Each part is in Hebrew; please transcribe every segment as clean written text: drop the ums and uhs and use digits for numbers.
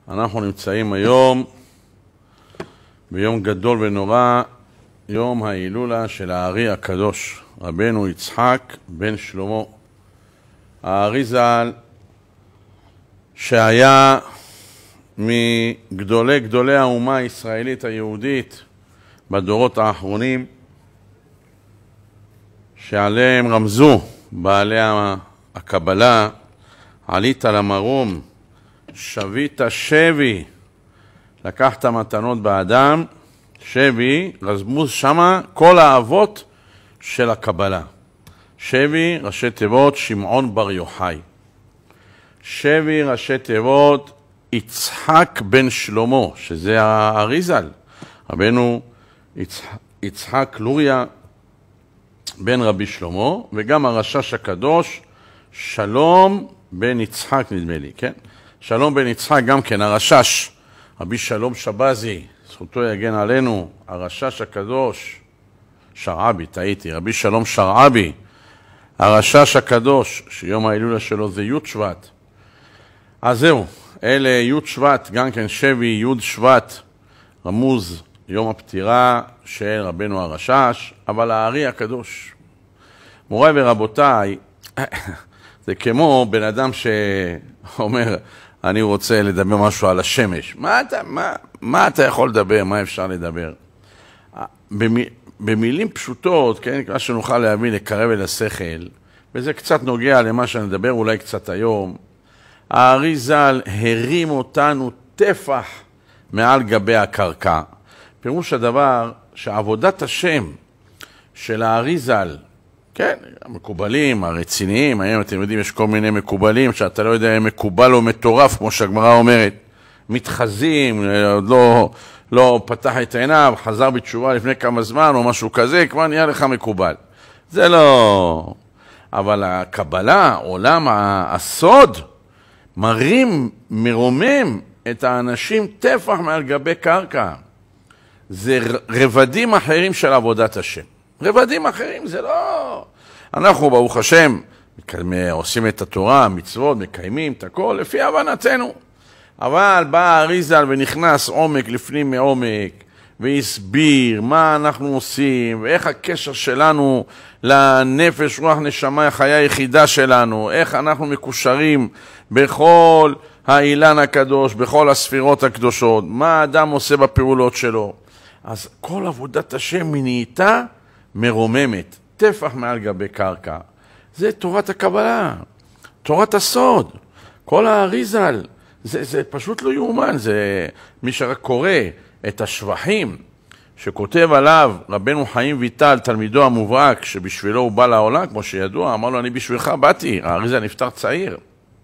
אנחנו נמצאים היום ביום גדול ונורא, יום ההילולה של הארי הקדוש, רבנו יצחק בן שלמה. הארי ז"ל, שהיה מגדולי האומה הישראלית היהודית בדורות האחרונים, שעליהם רמזו בעלי הקבלה, עלית למרום, שבית שבי, לקחת מתנות באדם, שבי, רזמוז שמה כל האבות של הקבלה. שבי, ראשי תיבות, שמעון בר יוחאי. שבי, ראשי תיבות, יצחק בן שלמה, שזה הארי ז"ל. רבנו יצחק לוריה בן רבי שלמה, וגם הרשש הקדוש, שלום בן יצחק נדמה לי, כן? שלום בן יצחק גם כן, הרשש, רבי שלום שבזי, זכותו יגן עלינו, הרשש הקדוש, שרעבי, טעיתי, רבי שלום שרעבי, הרשש הקדוש, שיום ההילולה שלו זה י' שבט. אז זהו, אלה י' שבט, גם כן שבי י' שבט, רמוז יום הפטירה של רבנו הרשש, אבל הארי הקדוש. מוריי ורבותיי, זה כמו בן אדם שאומר, אני רוצה לדבר משהו על השמש. מה אתה יכול לדבר? מה אפשר לדבר? במילים פשוטות, כן, מה שנוכל להבין, לקרב אל השכל, וזה קצת נוגע למה שאני מדבר אולי קצת היום, הארי ז"ל הרים אותנו טפח מעל גבי הקרקע. פירוש הדבר שעבודת השם של הארי ז"ל, כן, המקובלים, הרציניים, היום אתם יודעים, יש כל מיני מקובלים, שאתה לא יודע אם מקובל או מטורף, כמו שהגמרא אומרת, מתחזים, עוד לא פתח את עיניו, חזר בתשובה לפני כמה זמן או משהו כזה, כבר נהיה לך מקובל. זה לא... אבל הקבלה, עולם הסוד, מרים, מרומם את האנשים טפח מעל גבי קרקע. זה רבדים אחרים של עבודת השם. רבדים אחרים זה לא... אנחנו ברוך השם עושים את התורה, המצוות, מקיימים את הכל לפי הבנתנו. אבל בא הארי ז"ל ונכנס עומק לפנים מעומק והסביר מה אנחנו עושים ואיך הקשר שלנו לנפש, רוח, נשמה, החיה היחידה שלנו, איך אנחנו מקושרים בכל האילן הקדוש, בכל הספירות הקדושות, מה האדם עושה בפעולות שלו. אז כל עבודת השם מנהייתה מרוממת, טפח מעל גבי קרקע. זה תורת הקבלה, תורת הסוד. כל הארי ז"ל, זה פשוט לא יאומן. זה מי שרק קורא את השבחים שכותב עליו רבנו חיים ויטל, תלמידו המובהק, שבשבילו הוא בא לעולם, כמו שידוע, אמר לו, אני בשבילך באתי, הארי ז"ל נפטר צעיר.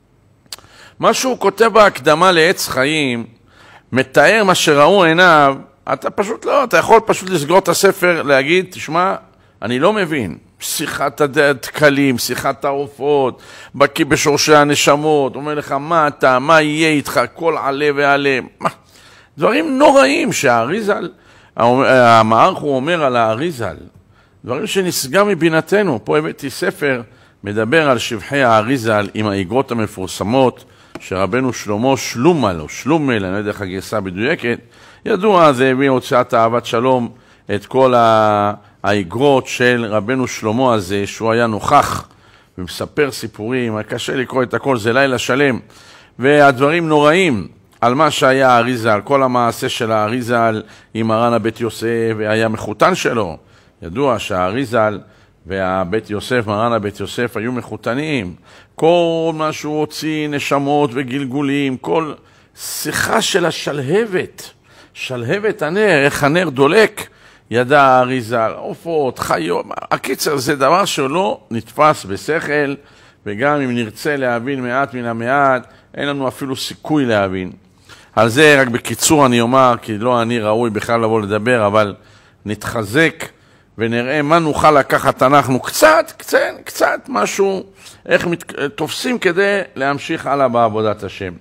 מה שהוא כותב בהקדמה לעץ חיים, מתאר מה שראו עיניו, אתה פשוט לא, אתה יכול פשוט לסגור את הספר, להגיד, תשמע, אני לא מבין. שיחת הדקלים, שיחת העופות, בקיא בשורשי הנשמות, אומר לך, מה יהיה איתך, כל עלה ועלה. דברים נוראים שהארי ז"ל, המערך הוא אומר על הארי ז"ל, דברים שנסגר מבינתנו. פה הבאתי ספר, מדבר על שבחי הארי ז"ל עם האגרות המפורסמות, שרבנו שלמה שלומל, או שלומל, אני לא יודע איך הגרסה בדיוקת, ידוע, זה הביא הוצאת אהבת שלום את כל האגרות של רבנו שלמה הזה, שהוא היה נוכח ומספר סיפורים, קשה לקרוא את הכל, זה לילה שלם, והדברים נוראים על מה שהיה הארי ז"ל, כל המעשה של הארי ז"ל עם מרן הבית יוסף, והיה מחותן שלו. ידוע שהארי ז"ל והבית יוסף, מרן הבית יוסף, היו מחותנים. כל מה שהוא הוציא, נשמות וגלגולים, כל שיחה של השלהבת, שלהבת הנר, איך הנר דולק, ידע הארי ז"ל, עופות, חיות. הקיצר, זה דבר שלא נתפס בשכל, וגם אם נרצה להבין מעט מן המעט, אין לנו אפילו סיכוי להבין. על זה רק בקיצור אני אומר, כי לא אני ראוי בכלל לבוא לדבר, אבל נתחזק ונראה מה נוכל לקחת אנחנו קצת משהו, איך תופסים כדי להמשיך הלאה בעבודת השם.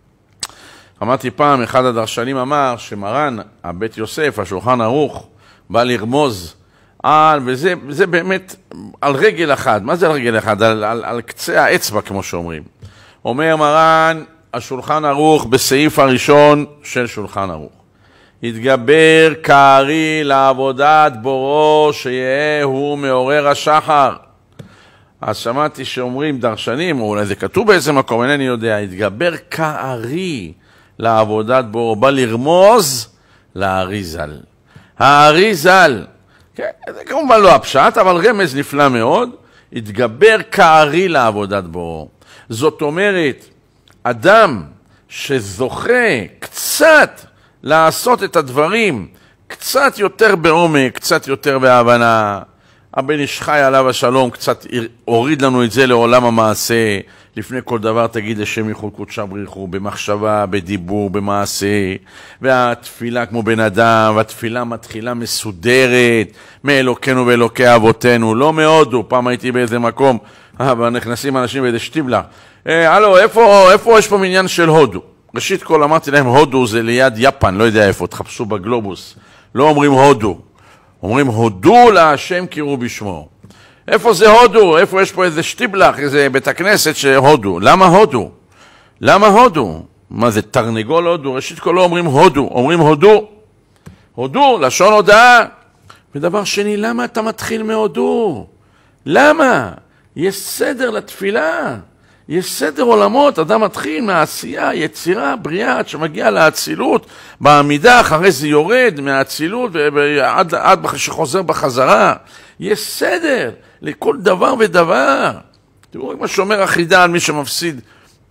אמרתי פעם, אחד הדרשנים אמר שמרן הבית יוסף, השולחן ערוך, בא לרמוז וזה באמת על רגל אחד. מה זה על רגל אחד? על קצה האצבע, כמו שאומרים. אומר מרן, השולחן ערוך בסעיף הראשון של שולחן ערוך. יתגבר כארי לעבודת בורו שיהיה הוא מעורר השחר. אז שמעתי שאומרים דרשנים, או אולי זה כתוב באיזה מקום, אינני יודע, יתגבר כארי לעבודת בורו, בא לרמוז לאריזל. האריזל, כן, זה כמובן לא הפשט, אבל רמז נפלא מאוד, יתגבר כארי לעבודת בורו. זאת אומרת, אדם שזוכה קצת לעשות את הדברים, קצת יותר בעומק, קצת יותר בהבנה, הבן איש חי עליו השלום קצת הוריד לנו את זה לעולם המעשה. לפני כל דבר תגיד לשם ייחוד קודשא בריחו, במחשבה, בדיבור, במעשה. והתפילה כמו בן אדם, והתפילה מתחילה מסודרת מאלוקינו ואלוקי אבותינו, לא מהודו. פעם הייתי באיזה מקום, נכנסים אנשים באיזה שטיבלה, הלו, איפה יש פה מניין של הודו? ראשית כל אמרתי להם, הודו זה ליד יפן, לא יודע איפה, תחפשו בגלובוס. לא אומרים הודו, אומרים הודו להשם קראו בשמו. איפה זה הודו? איפה יש פה איזה שטיבלח, איזה בית הכנסת שהודו? למה הודו? למה הודו? מה זה, תרנגול הודו? ראשית כל לא אומרים הודו, אומרים הודו. הודו, לשון הודעה. ודבר שני, למה אתה מתחיל מהודו? למה? יש סדר לתפילה. יש סדר עולמות, אדם מתחיל מהעשייה, יצירה, בריאה, עד שמגיע להצילות, בעמידה, אחרי זה יורד מהעצילות, עד שחוזר בחזרה. יש סדר לכל דבר ודבר. תראו מה שאומר החידה על מי שמפסיד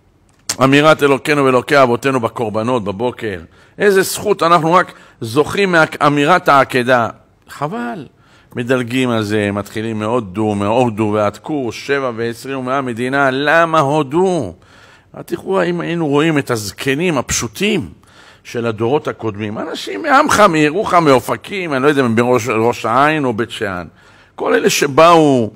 אמירת אלוקינו ואלוקי אבותינו בקורבנות בבוקר. איזה זכות, אנחנו רק זוכים מאמירת העקדה. חבל. מדלגים על זה, מתחילים מהודו ועד קורש, 7 ו-20 מהמדינה. למה הודו? תראו, אם היינו רואים את הזקנים הפשוטים של הדורות הקודמים, אנשים מעמך, מירוחם, מאופקים, אני לא יודע, בראש העין או בית שאן, כל אלה שבאו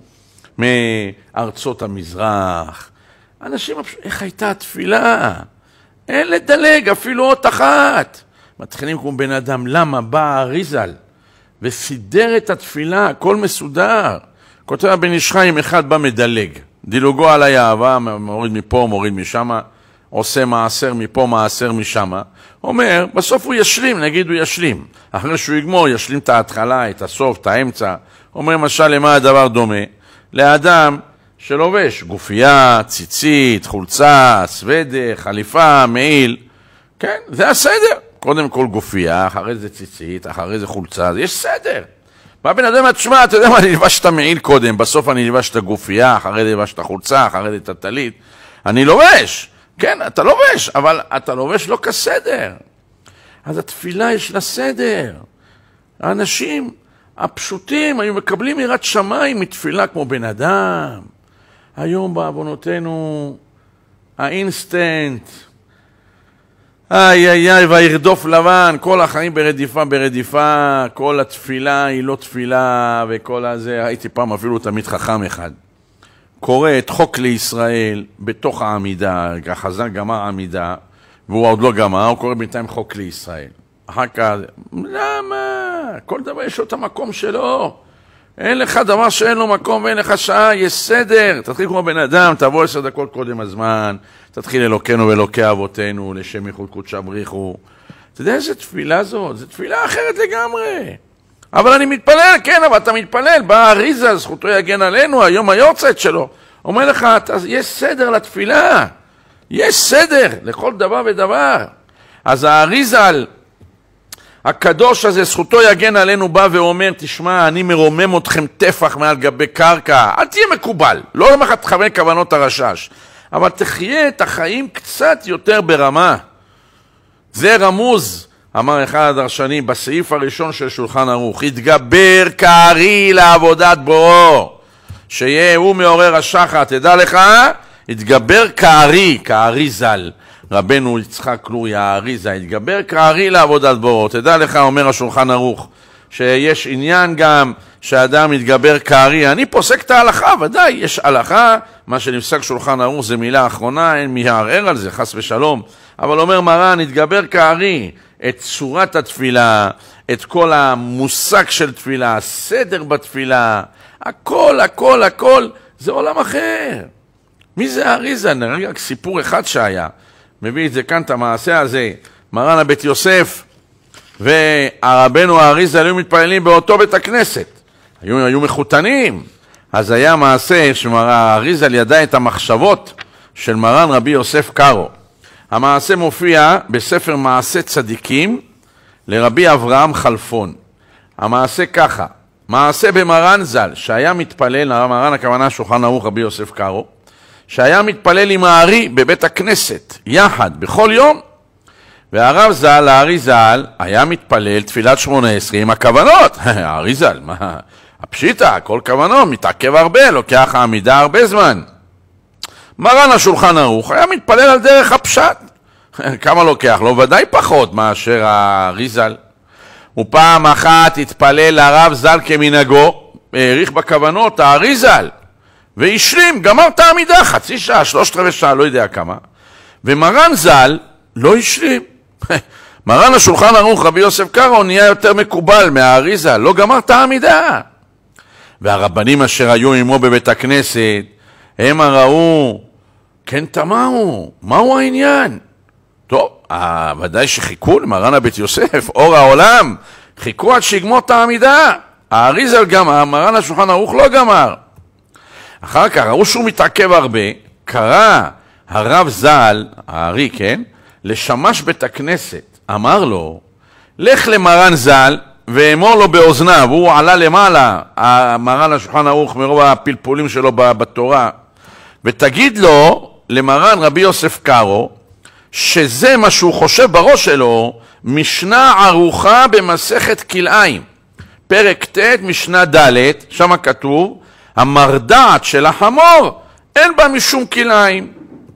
מארצות המזרח, אנשים, איך הייתה התפילה? אין לדלג, אפילו אות אחת. מתחילים כמו בן אדם, למה? בא האריזל וסידר את התפילה, הכל מסודר. כותב הבן איש חיים, אחד בא מדלג, דילוגו על היעבה, מוריד מפה, מוריד משם, עושה מעשר מפה, מעשר משם. אומר, בסוף הוא ישלים, נגיד הוא ישלים. אחרי שהוא יגמור, ישלים את ההתחלה, את הסוף, את האמצע. אומר, משל, למה הדבר דומה? לאדם שלובש גופייה, ציצית, חולצה, סוודר, חליפה, מעיל. כן, זה הסדר. קודם כל גופייה, אחרי זה ציצית, אחרי זה חולצה, יש סדר. מה בן אדם, תשמע, אתה יודע מה, אני לבש את המעיל קודם, בסוף אני לבש את הגופייה, אחרי זה לבש את החולצה, אחרי זה את הטלית. אני לובש, כן, אתה לובש, אבל אתה לובש לא כסדר. אז התפילה יש לה סדר. האנשים הפשוטים היו מקבלים יראת שמיים מתפילה כמו בן אדם. היום בעוונותינו, האינסטנט, והירדוף לבן, כל החיים ברדיפה, כל התפילה היא לא תפילה, וכל הזה, הייתי פעם אפילו תמיד חכם אחד, קורא את חוק לישראל בתוך העמידה, החז"ל גמר עמידה, והוא עוד לא גמר, הוא קורא בינתיים חוק לישראל. אחר כך, למה? כל דבר יש לו את המקום שלו. אין לך דבר שאין לו מקום ואין לך שעה, יש סדר. תתחיל כמו בן אדם, תבוא 10 דקות קודם הזמן, תתחיל אלוקינו ואלוקי אבותינו, לשם ייחוד קודשא בריחו. אתה יודע איזה תפילה זאת? זו תפילה אחרת לגמרי. אבל אני מתפלל, כן, אבל אתה מתפלל, בא האריזל, זכותו יגן עלינו, היום היורצייט שלו. אומר לך, יש סדר לתפילה. יש סדר לכל דבר ודבר. אז האריזל, הקדוש הזה, זכותו יגן עלינו, בא ואומר, תשמע, אני מרומם אתכם טפח מעל גבי קרקע, אל תהיה מקובל, לא אומר לך תכוון כוונות הרשש, אבל תחיה את החיים קצת יותר ברמה. זה רמוז, אמר אחד הדרשנים, בסעיף הראשון של שולחן ערוך, יתגבר כארי לעבודת בורו, שיהיה הוא מעורר השחר, תדע לך, יתגבר כארי, כארי ז"ל. רבנו יצחק לוריה האריזה, יתגבר כארי לעבודת בורו. תדע לך, אומר השולחן ערוך, שיש עניין גם שאדם יתגבר כארי. אני פוסק את ההלכה, ודאי, יש הלכה, מה שנפסק שולחן ערוך זה מילה אחרונה, אין מי יערער על זה, חס ושלום. אבל אומר מרן, יתגבר כארי את צורת התפילה, את כל המושג של תפילה, הסדר בתפילה, הכל, הכל, הכל, זה עולם אחר. מי זה האריזה? נראה רק סיפור אחד שהיה. מביא את זה כאן, את המעשה הזה, מרן הבית יוסף והרבנו האריזל היו מתפללים באותו בית הכנסת, היו מחותנים. אז היה מעשה שמרן האריזל ידע את המחשבות של מרן רבי יוסף קארו. המעשה מופיע בספר מעשה צדיקים לרבי אברהם חלפון. המעשה ככה, מעשה במרן ז"ל, שהיה מתפלל, מרן הכוונה שולחן ערוך רבי יוסף קארו, שהיה מתפלל עם הארי בבית הכנסת, יחד, בכל יום, והרב ז"ל, הארי ז"ל, היה מתפלל תפילת 18 עם הכוונות. הארי ז"ל, מה? הפשיטה, כל כוונות, מתעכב הרבה, לוקח העמידה הרבה זמן. מרן השולחן ערוך היה מתפלל על דרך הפשט. כמה לוקח? לא ודאי פחות מאשר הארי ז"ל. ופעם אחת התפלל הרב ז"ל כמנהגו, העריך בכוונות, הארי ז"ל, והשלים, גמר את העמידה, חצי שעה, 3/4 שעה, לא יודע כמה. ומרן ז"ל לא השלים. מרן השולחן ערוך רבי יוסף קארו נהיה יותר מקובל מהארי ז"ל, לא גמר את העמידה. והרבנים אשר היו עמו בבית הכנסת, הם ראו, כן תמהו, מהו העניין? טוב, ודאי שחיכו למרן הבית יוסף, אור העולם, חיכו עד שיגמור את העמידה. הארי ז"ל גמר, מרן השולחן ערוך לא גמר. אחר כך ראו שהוא מתעכב הרבה, קרא הרב ז"ל, הארי, כן, לשמש בית הכנסת, אמר לו, לך למרן ז"ל ואמור לו באוזניו, הוא עלה למעלה, מרן השולחן ערוך מרוב הפלפולים שלו בתורה, ותגיד לו, למרן רבי יוסף קארו, שזה מה שהוא חושב בראש שלו, משנה ערוכה במסכת כלאיים, פרק ט' משנה ד', שם כתוב, המרדעת של החמור אין בה משום כלאיים.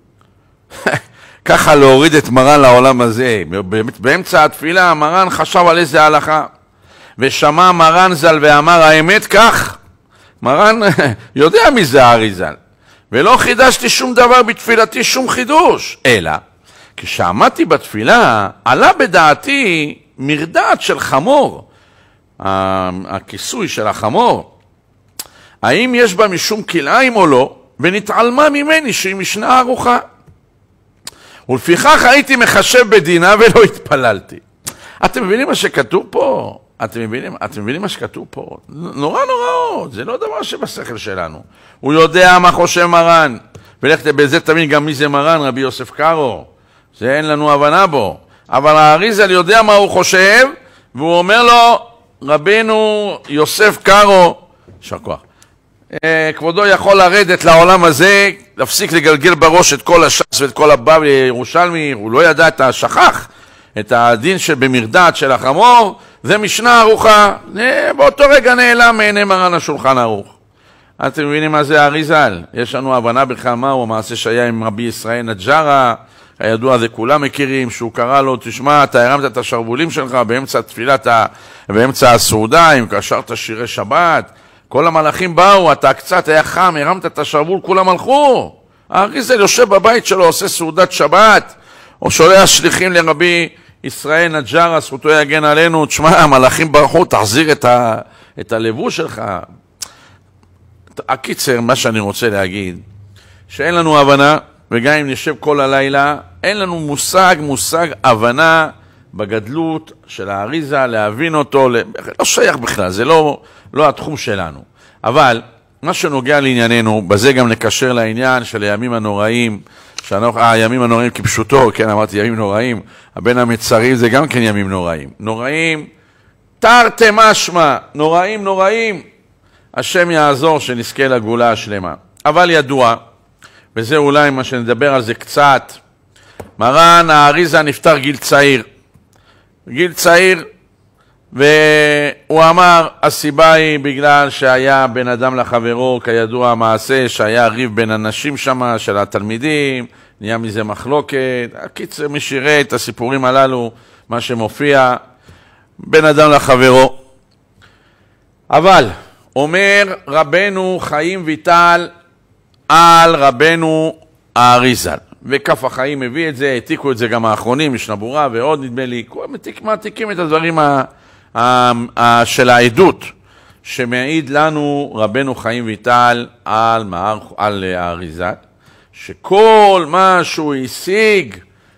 ככה להוריד את מרן לעולם הזה. באמצע התפילה מרן חשב על איזה הלכה, ושמע מרן ז"ל ואמר האמת כך. מרן יודע מי זה הארי ז"ל, ולא חידשתי שום דבר בתפילתי, שום חידוש, אלא כשעמדתי בתפילה עלה בדעתי מרדעת של חמור, הכיסוי של החמור, האם יש בה משום כלאיים או לא, ונתעלמה ממני שהיא משנה ערוכה. ולפיכך הייתי מחשב בדינה ולא התפללתי. אתם מבינים מה שכתוב פה? אתם מבינים מה שכתוב פה? נורא נוראות, זה לא דבר שבשכל שלנו. הוא יודע מה חושב מרן, ולכת בזה תמיד גם מי זה מרן, רבי יוסף קארו. זה אין לנו הבנה בו. אבל הארי ז"ל יודע מה הוא חושב, והוא אומר לו, רבינו יוסף קארו, יישר כוח, כבודו יכול לרדת לעולם הזה, להפסיק לגלגל בראש את כל הש"ס ואת כל הבבא ירושלמי, הוא לא ידע את השכח, את הדין שבמרדעת של החמור, זה משנה ערוכה, באותו רגע נעלם מעיני מרן השולחן ערוך. אתם מבינים מה זה הארי ז"ל? יש לנו הבנה בכלל מהו המעשה שהיה עם רבי ישראל נג'רה, הידוע זה כולם מכירים, שהוא קרא לו, תשמע, אתה הרמת את השרבולים שלך באמצע תפילת, באמצע הסעודה, אם קשרת שירי שבת, כל המלאכים באו, אתה קצת היה חם, הרמת את השרבול, כולם הלכו. הארי ז"ל יושב בבית שלו, עושה סעודת שבת, או שולח שליחים לרבי ישראל נג'רה, זכותו יגן עלינו, תשמע, המלאכים ברחו, תחזיר את הלבוש שלך. הקיצר, מה שאני רוצה להגיד, שאין לנו הבנה, וגם אם נשב כל הלילה, אין לנו מושג הבנה בגדלות של הארי ז"ל, להבין אותו, לא שייך בכלל, זה לא התחום שלנו. אבל מה שנוגע לענייננו, בזה גם נקשר לעניין של הימים הנוראים, הימים הנוראים כפשוטו, כן, אמרתי ימים נוראים, בין המצרים זה גם כן ימים נוראים. נוראים, תרתי משמע, נוראים, השם יעזור שנזכה לגאולה השלמה. אבל ידוע, וזה אולי מה שנדבר על זה קצת, מרן הארי ז"ל נפטר גיל צעיר, והוא אמר, הסיבה היא בגלל שהיה בין אדם לחברו, כידוע המעשה שהיה ריב בין אנשים שם, של התלמידים, נהיה מזה מחלוקת. הקיצר, מי שיראה את הסיפורים הללו, מה שמופיע, בין אדם לחברו. אבל, אומר רבנו חיים ויטל על רבנו הארי ז"ל, וכף החיים מביא את זה, העתיקו את זה גם האחרונים, משנה ברורה ועוד נדמה לי, מעתיקים את הדברים של העדות, שמעיד לנו רבנו חיים ויטל על הארי ז"ל, שכל מה שהוא השיג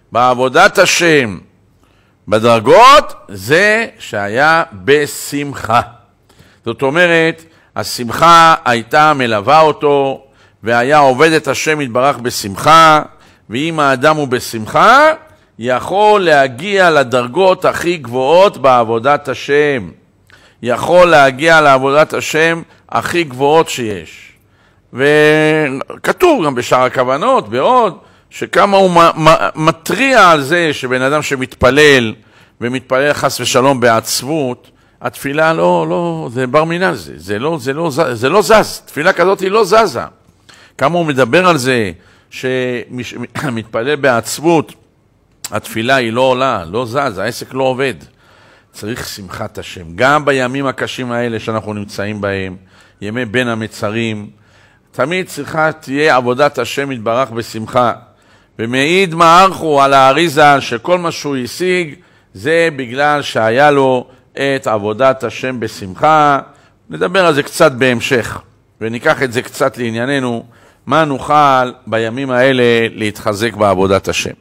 בעבודת השם, בדרגות, זה שהיה בשמחה. זאת אומרת, השמחה הייתה מלווה אותו, והיה עובד את השם יתברך בשמחה, ואם האדם הוא בשמחה, יכול להגיע לדרגות הכי גבוהות בעבודת השם. יכול להגיע לעבודת השם הכי גבוהות שיש. וכתוב גם בשאר הכוונות, בעוד, שכמה הוא מטריע על זה שבן אדם שמתפלל, ומתפלל חס ושלום בעצבות, התפילה לא, זה בר מינן, זה לא זז, תפילה כזאת היא לא זזה. כמה הוא מדבר על זה, שמתפלל בעצבות, התפילה היא לא עולה, לא זז, העסק לא עובד. צריך שמחת השם. גם בימים הקשים האלה שאנחנו נמצאים בהם, ימי בין המצרים, תמיד צריכה תהיה עבודת השם יתברך בשמחה. ומעיד מערכו על האריזה שכל מה שהוא השיג, זה בגלל שהיה לו את עבודת השם בשמחה. נדבר על זה קצת בהמשך, וניקח את זה קצת לענייננו, מה נוכל בימים האלה להתחזק בעבודת השם.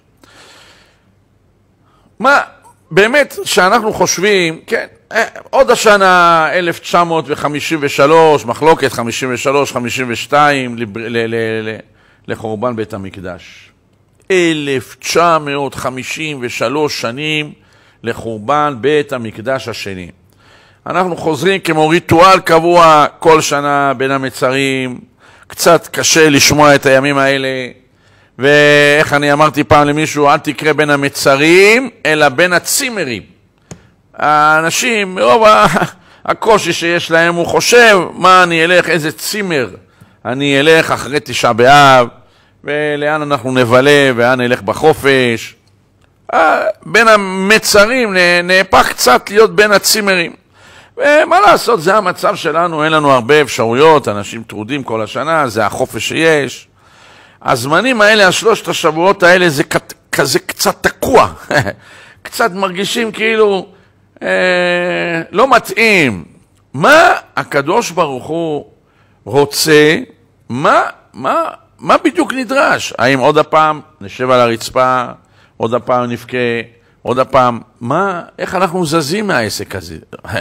מה באמת שאנחנו חושבים, כן, עוד השנה 1953, מחלוקת 53-52 לחורבן בית המקדש. 1953 שנים לחורבן בית המקדש השני. אנחנו חוזרים כמו ריטואל קבוע כל שנה בין המצרים. קצת קשה לשמוע את הימים האלה, ואיך אני אמרתי פעם למישהו, אל תקרא בין המצרים, אלא בין הצימרים. האנשים, רוב הקושי שיש להם, הוא חושב, מה אני אלך, איזה צימר אני אלך אחרי תשעה באב, ולאן אנחנו נבלה, ואן נלך בחופש. בין המצרים נהפך קצת להיות בין הצימרים. ומה לעשות, זה המצב שלנו, אין לנו הרבה אפשרויות, אנשים טרודים כל השנה, זה החופש שיש. הזמנים האלה, השלושת השבועות האלה, זה כזה קצת תקוע. קצת מרגישים כאילו לא מתאים. מה הקדוש ברוך הוא רוצה? מה בדיוק נדרש? האם עוד הפעם נשב על הרצפה, עוד הפעם נבכה, עוד הפעם, איך אנחנו זזים מהעסק הזה?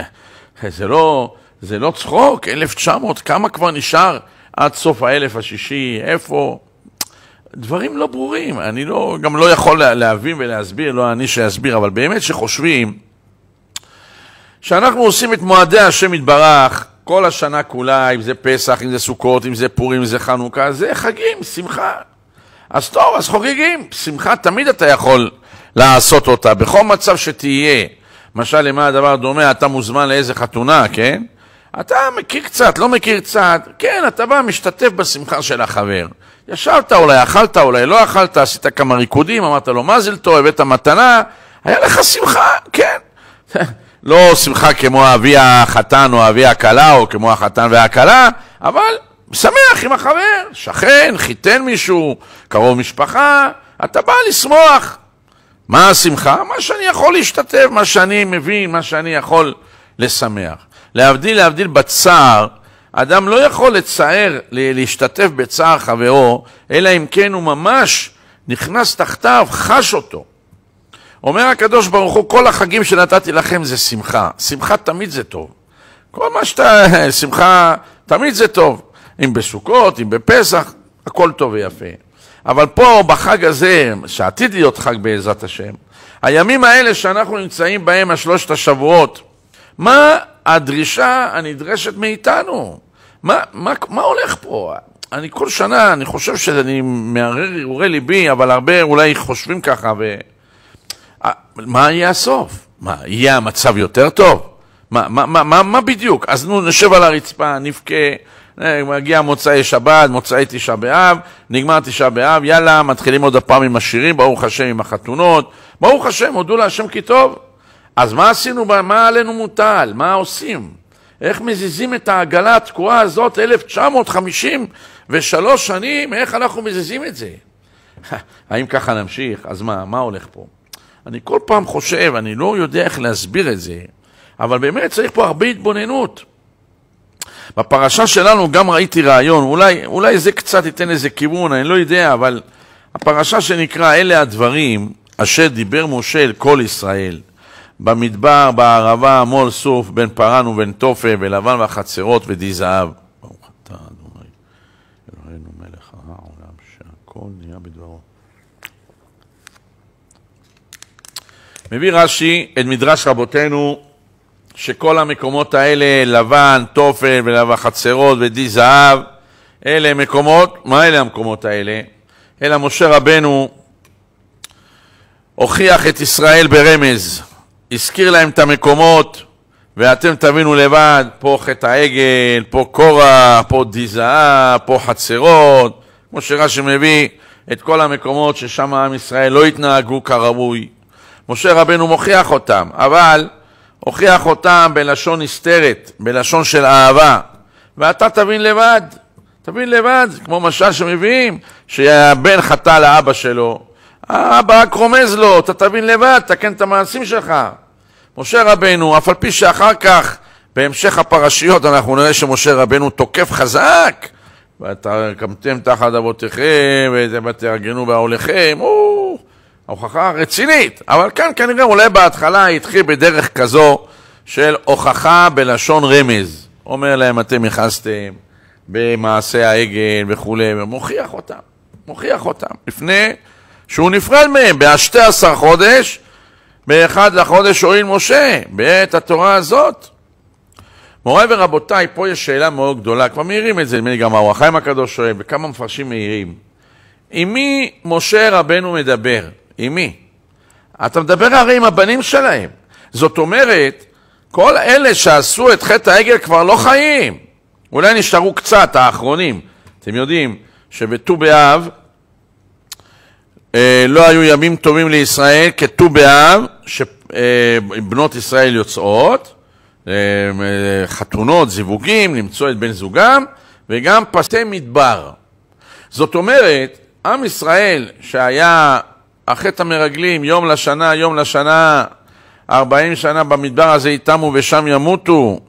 זה לא צחוק, 1900, כמה כבר נשאר עד סוף האלף השישי, איפה? דברים לא ברורים, אני גם לא יכול להבין ולהסביר, לא אני שיסביר, אבל באמת שחושבים שאנחנו עושים את מועדי השם יתברך כל השנה כולה, אם זה פסח, אם זה סוכות, אם זה פורים, אם זה חנוכה, זה חגים, שמחה. אז טוב, אז חוגגים, שמחה תמיד אתה יכול לעשות אותה, בכל מצב שתהיה. למשל, למה הדבר דומה, אתה מוזמן לאיזה חתונה, כן? אתה מכיר קצת, לא מכיר קצת, כן, אתה בא, משתתף בשמחה של החבר. ישבת אולי, אכלת אולי, לא אכלת, עשית כמה ריקודים, אמרת לו, מזל טוב, הבאת מתנה, היה לך שמחה, כן. לא שמחה כמו אבי החתן או אבי הכלה, או כמו החתן והכלה, אבל שמח עם החבר, שכן, חיתן מישהו, קרוב משפחה, אתה בא לשמוח. מה השמחה? מה שאני יכול להשתתף, מה שאני מבין, מה שאני יכול לשמח. להבדיל בצער, אדם לא יכול לצער, להשתתף בצער חברו, אלא אם כן הוא ממש נכנס תחתיו, חש אותו. אומר הקדוש ברוך הוא, כל החגים שנתתי לכם זה שמחה. שמחה תמיד זה טוב. כל מה שמחה תמיד זה טוב. אם בסוכות, אם בפסח, הכל טוב ויפה. אבל פה בחג הזה, שעתיד להיות חג בעזרת השם, הימים האלה שאנחנו נמצאים בהם, השלושת השבועות, מה הדרישה הנדרשת מאיתנו? מה הולך פה? אני כל שנה, אני חושב שאני מערער הרהורי ליבי, אבל הרבה אולי חושבים ככה, מה יהיה הסוף? מה, יהיה המצב יותר טוב? מה בדיוק? אז נשב על הרצפה, נבכה, מגיע מוצאי שבת, מוצאי תשעה באב, נגמר תשעה באב, יאללה, מתחילים עוד הפעם עם השירים, ברוך השם עם החתונות, ברוך השם, הודו להשם כי טוב. אז מה עשינו, מה עלינו מוטל, מה עושים? איך מזיזים את העגלה התקועה הזאת, 1953 שנים, איך אנחנו מזיזים את זה? האם ככה נמשיך? אז מה הולך פה? אני כל פעם חושב, אני לא יודע איך להסביר את זה, אבל באמת צריך פה הרבה התבוננות. בפרשה שלנו גם ראיתי רעיון, אולי זה קצת ייתן איזה כיוון, אני לא יודע, אבל הפרשה שנקרא אלה הדברים, אשר דיבר משה אל כל ישראל, במדבר, בערבה, מול סוף, בין פרן ובין תופה, ולבן והחצרות ודי זהב. ברוך אתה, אדוני, אלוהינו מלך העולם, שהכל נהיה בדברו. מביא רש"י את מדרש רבותינו, שכל המקומות האלה, לבן, תופה, ולבן חצרות ודי זהב, אלה מקומות, מה אלה המקומות האלה? אלא משה רבנו הוכיח את ישראל ברמז, הזכיר להם את המקומות, ואתם תבינו לבד, פה חטא העגל, פה קורח, פה די זהב, פה חצרות, כמו שרש"י מביא את כל המקומות ששם עם ישראל לא התנהגו כראוי. משה רבנו מוכיח אותם, אבל הוכיח אותם בלשון נסתרת, בלשון של אהבה, ואתה תבין לבד. תבין לבד, כמו משל שמביאים, שהבן חטא לאבא שלו, האבא רק רומז לו, אתה תבין לבד, תקן את המעשים שלך. משה רבנו, אף על פי שאחר כך, בהמשך הפרשיות, אנחנו נראה שמשה רבנו תוקף חזק, ותקמתם תחת אבותיכם, ותארגנו בהוליכם, הוכחה רצינית. אבל כאן כנראה אולי בהתחלה התחיל בדרך כזו של הוכחה בלשון רמז. אומר להם, אתם יכנסתם במעשה העגל וכו', ומוכיח אותם, לפני שהוא נפרד מהם, ב-12 חודש, ב1 לחודש הועיל משה, בעת התורה הזאת. מוריי ורבותיי, פה יש שאלה מאוד גדולה, כבר מעירים את זה, גם האור החיים הקדוש שואל, וכמה מפרשים מעירים. עם מי משה רבנו מדבר? עם מי? אתה מדבר הרי עם הבנים שלהם. זאת אומרת, כל אלה שעשו את חטא העגל כבר לא חיים. אולי נשארו קצת, האחרונים. אתם יודעים שבט"ו באב לא היו ימים טובים לישראל כט"ו באב, שבנות ישראל יוצאות, חתונות, זיווגים, למצוא את בן זוגם, וגם פסי מדבר. זאת אומרת, עם ישראל שהיה החטא המרגלים, יום לשנה, 40 שנה במדבר הזה יתמו ושם ימותו.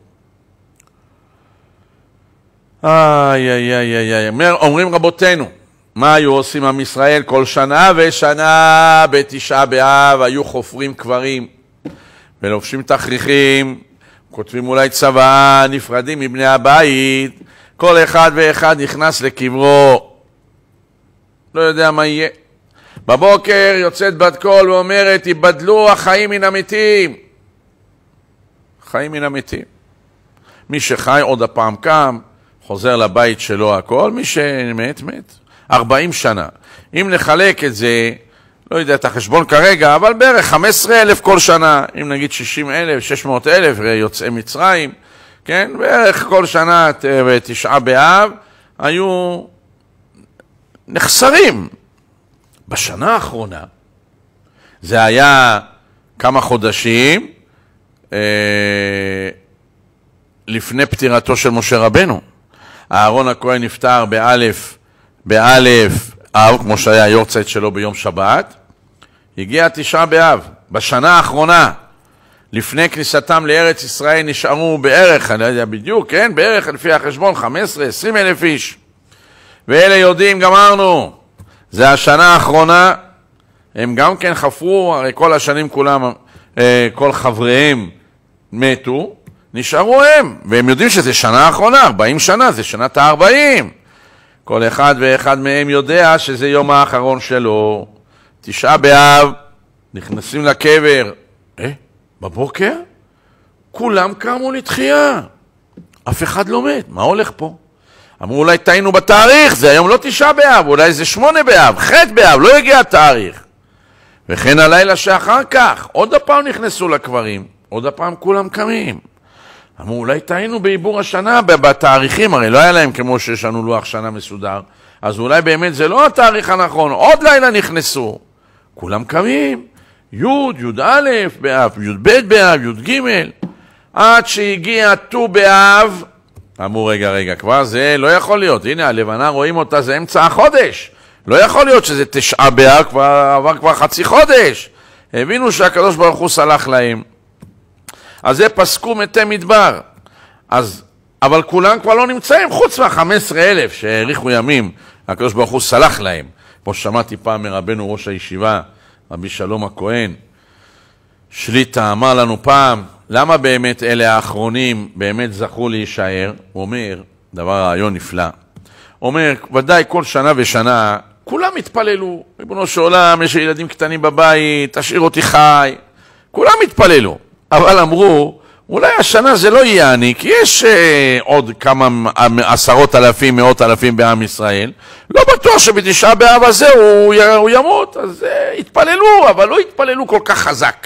אומרים רבותינו, מה היו עושים עם ישראל? כל שנה ושנה בתשעה באב היו חופרים קברים ולובשים תכריכים, כותבים אולי צבא, נפרדים מבני הבית, כל אחד ואחד נכנס לקברו, לא יודע מה יהיה. בבוקר יוצאת בת קול ואומרת, יבדלו החיים מן המתים. חיים מן המתים. מי שחי עוד הפעם קם, חוזר לבית שלו הכל, מי שמת, מת. 40 שנה. אם נחלק את זה, לא יודע את החשבון כרגע, אבל בערך 15,000 כל שנה. אם נגיד 60,000, 600,000 יוצאי מצרים, כן? בערך כל שנה בתשעה באב היו נחסרים. בשנה האחרונה, זה היה כמה חודשים לפני פטירתו של משה רבנו. אהרון הכהן נפטר באלף אב, כמו שהיה היורצייט שלו ביום שבת. הגיע תשעה באב. בשנה האחרונה, לפני כניסתם לארץ ישראל, נשארו בערך, אני לא יודע בדיוק, כן? בערך לפי החשבון, 15-20 אלף איש. ואלה יודעים, גמרנו. זה השנה האחרונה, הם גם כן חפרו, הרי כל השנים כולם, כל חבריהם מתו, נשארו הם, והם יודעים שזה שנה האחרונה, 40 שנה, זה שנת ה-40. כל אחד ואחד מהם יודע שזה יום האחרון שלו. תשעה באב, נכנסים לקבר. בבוקר? כולם קמו לתחייה. אף אחד לא מת, מה הולך פה? אמרו, אולי טעינו בתאריך, זה היום לא תשעה באב, אולי זה 8 באב, ח' באב, לא הגיע התאריך. וכן הלילה שאחר כך, עוד הפעם נכנסו לקברים, עוד הפעם כולם קמים. אמרו, אולי טעינו בעיבור השנה בתאריכים, הרי לא היה להם כמו שיש לנו לוח שנה מסודר, אז אולי באמת זה לא התאריך הנכון, עוד לילה נכנסו. כולם קמים, י', י' באב, י' ב' באב, י' ג', עד שהגיע ט"ו באב, אמרו, רגע, כבר זה לא יכול להיות. הנה, הלבנה רואים אותה, זה אמצע החודש. לא יכול להיות שזה תשעה באב, עבר כבר חצי חודש. הבינו שהקדוש ברוך הוא סלח להם. אז זה פסקו מתי מדבר. אבל כולם כבר לא נמצאים, חוץ מה-15,000 שהאריכו ימים. הקדוש ברוך הוא סלח להם. כמו שמעתי פעם מרבנו ראש הישיבה, רבי שלום הכהן שליטה, אמר לנו פעם, למה באמת אלה האחרונים באמת זכו להישאר? הוא אומר, דבר רעיון נפלא, הוא אומר, ודאי כל שנה ושנה, כולם התפללו, ריבונו של עולם, יש ילדים קטנים בבית, תשאיר אותי חי, כולם התפללו, אבל אמרו, אולי השנה זה לא יהיה אני, כי יש עוד כמה עשרות אלפים, מאות אלפים בעם ישראל, לא בטוח שבתשעה באב הזה הוא ימות, אז התפללו, אבל לא התפללו כל כך חזק.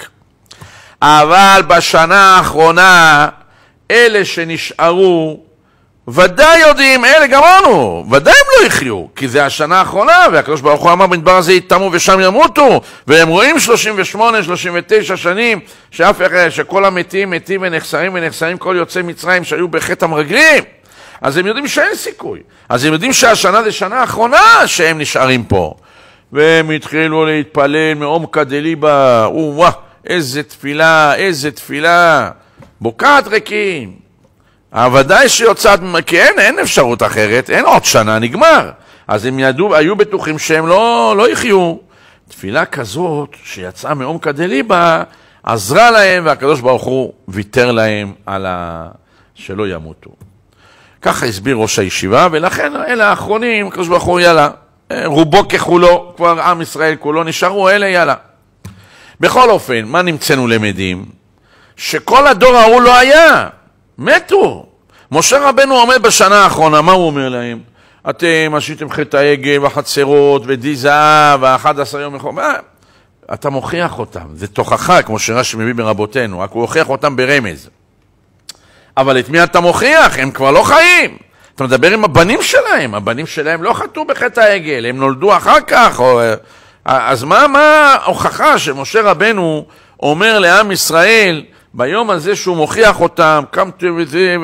אבל בשנה האחרונה, אלה שנשארו, ודאי יודעים, אלה גמרנו, ודאי הם לא יחיו, כי זה השנה האחרונה, והקדוש ברוך הוא אמר, במדבר הזה יתמו ושם ימותו, והם רואים 38, 39 שנים, שכל המתים, מתים ונחסרים כל יוצאי מצרים שהיו בחטא המרגלים, אז הם יודעים שאין סיכוי, אז הם יודעים שהשנה זה שנה האחרונה שהם נשארים פה, והם התחילו להתפלל מעומקא דליבא, איזה תפילה, איזה תפילה, בוקעת ריקים, ודאי שיוצאת, כי אין אפשרות אחרת, אין עוד שנה, נגמר. אז הם היו בטוחים שהם לא יחיו. תפילה כזאת שיצאה מעומקא דליבא, עזרה להם, והקדוש ברוך הוא ויתר להם על שלא ימותו. ככה הסביר ראש הישיבה, ולכן אלה האחרונים, הקדוש ברוך הוא יאללה, רובו ככולו, כבר עם ישראל כולו נשארו, אלה יאללה. בכל אופן, מה נמצאנו למדים? שכל הדור ההוא לא היה. מתו. משה רבנו עומד בשנה האחרונה, מה הוא אומר להם? אתם עשיתם חטא העגל והחצרות ודי זהב ו11 יום מחום. אתה מוכיח אותם, זה תוכחה, כמו שרש"י מביא ברבותינו, רק הוא הוכיח אותם ברמז. אבל את מי אתה מוכיח? הם כבר לא חיים. אתה מדבר עם הבנים שלהם, הבנים שלהם לא חטאו בחטא העגל, הם נולדו אחר כך. אז מה ההוכחה שמשה רבנו אומר לעם ישראל, ביום הזה שהוא מוכיח אותם, קמתם וזה,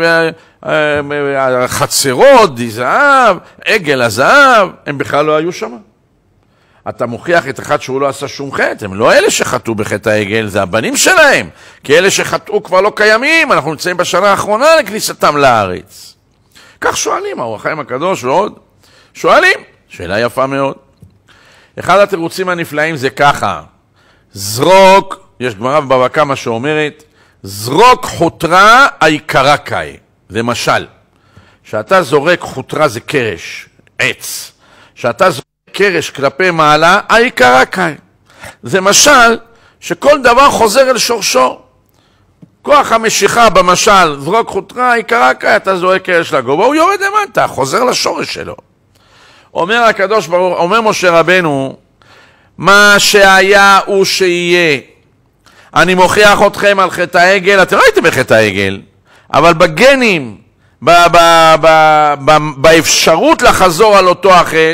חצרות, די זהב, עגל הזהב, הם בכלל לא היו שם. אתה מוכיח את אחד שהוא לא עשה שום חטא, הם לא אלה שחטאו בחטא העגל, זה הבנים שלהם, כי אלה שחטאו כבר לא קיימים, אנחנו נמצאים בשנה האחרונה לכניסתם לארץ. כך שואלים, האור החיים הקדוש ועוד, שואלים, שאלה יפה מאוד. אחד התירוצים הנפלאים זה ככה, זרוק, יש גמרא בבבא קמא שאומרת, זרוק חוטרה היקרה קאי, זה משל. שאתה זורק חוטרה זה קרש, עץ. שאתה זורק קרש כלפי מעלה, היקרה קאי. זה משל שכל דבר חוזר אל שורשו. כוח המשיכה במשל, זרוק חוטרה היקרה קאי, אתה זורק קרש לגובה, הוא יורד למטה, חוזר לשורש שלו. אומר הקדוש ברוך, אומר משה רבנו, מה שהיה הוא שיהיה. אני מוכיח אתכם על חטא העגל, אתם לא הייתם בחטא העגל, אבל בגנים, באפשרות לחזור על אותו החטא,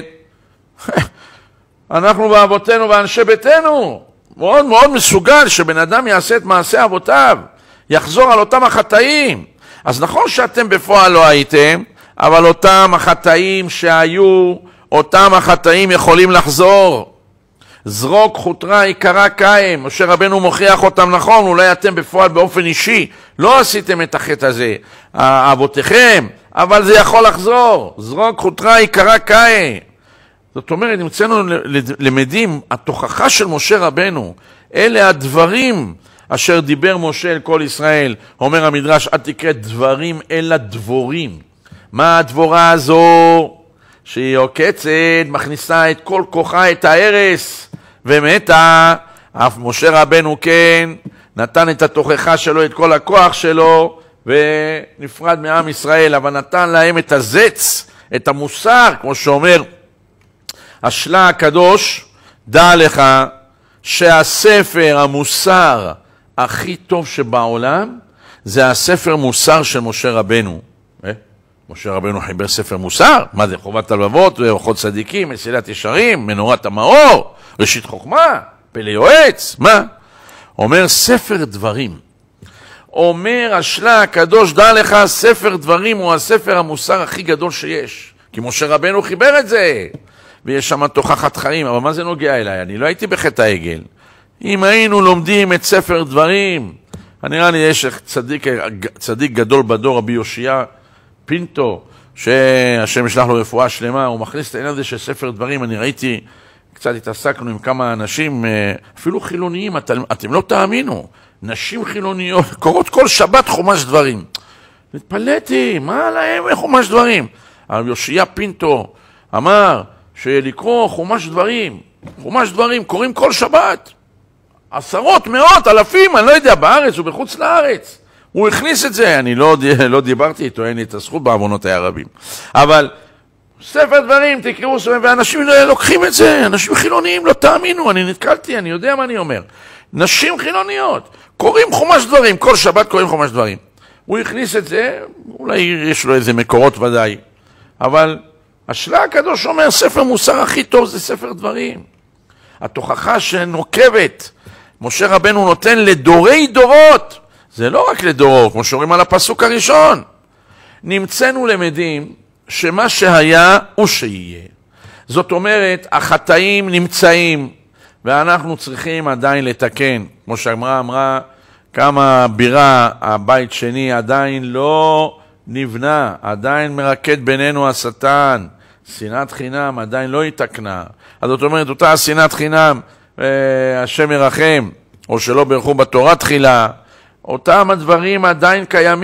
אנחנו ואבותינו ואנשי ביתנו, מאוד מאוד מסוגל שבן אדם יעשה את מעשה אבותיו, יחזור על אותם החטאים. אז נכון שאתם בפועל לא הייתם, אבל אותם החטאים שהיו, אותם החטאים יכולים לחזור. זרוק חוטרה יקרה קיים, משה רבנו מוכיח אותם נכון, אולי אתם בפועל באופן אישי לא עשיתם את החטא הזה, אבותיכם, אבל זה יכול לחזור. זרוק חוטרה יקרה קיים. זאת אומרת, נמצאנו למדים, התוכחה של משה רבנו, אלה הדברים אשר דיבר משה אל כל ישראל. אומר המדרש, אל תקרא דברים אלא דבורים. מה הדבורה הזו? שהיא עוקצת, מכניסה את כל כוחה, את ההרס, ומתה. אף משה רבנו כן, נתן את התוכחה שלו, את כל הכוח שלו, ונפרד מעם ישראל, אבל נתן להם את הזץ, את המוסר, כמו שאומר השלה הקדוש, דע לך שהספר המוסר הכי טוב שבעולם, זה הספר מוסר של משה רבנו. משה רבנו חיבר ספר מוסר, מה זה? חובת הלבבות, אורחות צדיקים, מסילת ישרים, מנורת המאור, ראשית חוכמה, פלא יועץ, מה? אומר ספר דברים. אומר השלה הקדוש, דע לך, ספר דברים הוא הספר המוסר הכי גדול שיש. כי משה רבנו חיבר את זה. ויש שם תוכחת חיים, אבל מה זה נוגע אליי? אני לא הייתי בחטא העגל. אם היינו לומדים את ספר דברים, נראה לי יש צדיק גדול בדור, רבי יושע פינטו, שהשם ישלח לו רפואה שלמה, הוא מכניס את העניין הזה של ספר דברים. אני ראיתי קצת התעסקנו עם כמה אנשים, אפילו חילוניים, אתם לא תאמינו, נשים חילוניות, קוראות כל שבת חומש דברים. התפלאתי, מה להם חומש דברים? הרב יושע פינטו אמר שלקרוא חומש דברים קוראים כל שבת. עשרות, מאות, אלפים, אני לא יודע, בארץ ובחוץ לארץ. הוא הכניס את זה, אני לא דיברתי איתו, אין לי את הזכות בעוונות הרבים. אבל ספר דברים, תקראו ספר, ואנשים לוקחים את זה, אנשים חילוניים, לא תאמינו, אני נתקלתי, אני יודע מה אני אומר. נשים חילוניות, קוראים חומש דברים, כל שבת קוראים חומש דברים. הוא הכניס את זה, אולי יש לו איזה מקורות ודאי, אבל השלה הקדוש אומר, ספר מוסר הכי טוב זה ספר דברים. התוכחה שנוקבת, משה רבנו נותן לדורי דורות, זה לא רק לדורות, כמו שאומרים על הפסוק הראשון. נמצאנו למדים שמה שהיה הוא שיהיה. זאת אומרת, החטאים נמצאים, ואנחנו צריכים עדיין לתקן. כמו שהגמרא אמרה, כמה בירה הבית שני עדיין לא נבנה, עדיין מרקד בינינו השטן. שנאת חינם עדיין לא התקנה. אז זאת אומרת, אותה שנאת חינם, השם ירחם, או שלא ברכו בתורה תחילה, אותם הדברים עדיין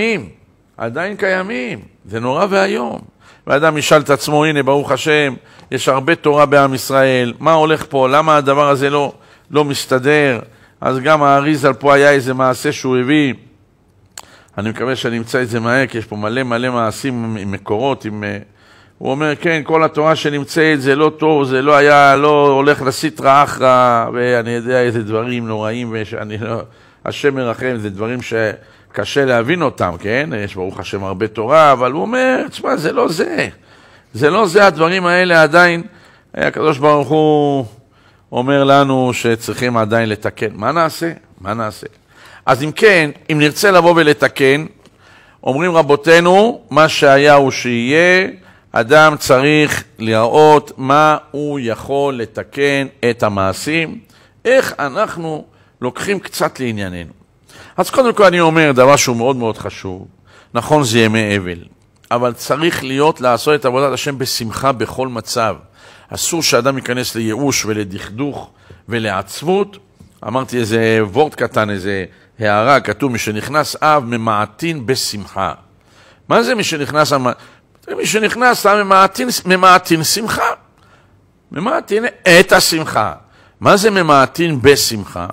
קיימים. זה נורא והיום. ואדם ישאל את עצמו, הנה ברוך השם, יש הרבה תורה בעם ישראל, מה הולך פה, למה הדבר הזה לא מסתדר? אז גם האריזל פה היה איזה מעשה שהוא הביא, אני מקווה שאני אמצא את זה מהר, כי יש פה מלא מעשים עם מקורות, הוא אומר, כן, כל התורה שנמצאת זה לא טוב, זה לא היה, לא הולך לסטרא אחרא, ואני יודע איזה דברים נוראים, השם מרחם, זה דברים שקשה להבין אותם, כן? יש ברוך השם הרבה תורה, אבל הוא אומר, תשמע, זה לא זה. זה לא זה, הדברים האלה עדיין, הקדוש ברוך הוא אומר לנו שצריכים עדיין לתקן. מה נעשה? אז אם כן, אם נרצה לבוא ולתקן, אומרים רבותינו, מה שהיה הוא שיהיה, אדם צריך לראות מה הוא יכול לתקן את המעשים, איך אנחנו לוקחים קצת לענייננו. אז קודם כל אני אומר דבר שהוא מאוד מאוד חשוב, נכון זה ימי אבל, אבל צריך לעשות את עבודת השם בשמחה בכל מצב. אסור שאדם ייכנס לייאוש ולדכדוך ולעצבות. אמרתי איזה וורט קטן, איזה הערה, כתוב משנכנס אב ממעטין בשמחה. מה זה משנכנס אב? מי שנכנס ממעטין שמחה, ממעטין את השמחה. מה זה ממעטין בשמחה?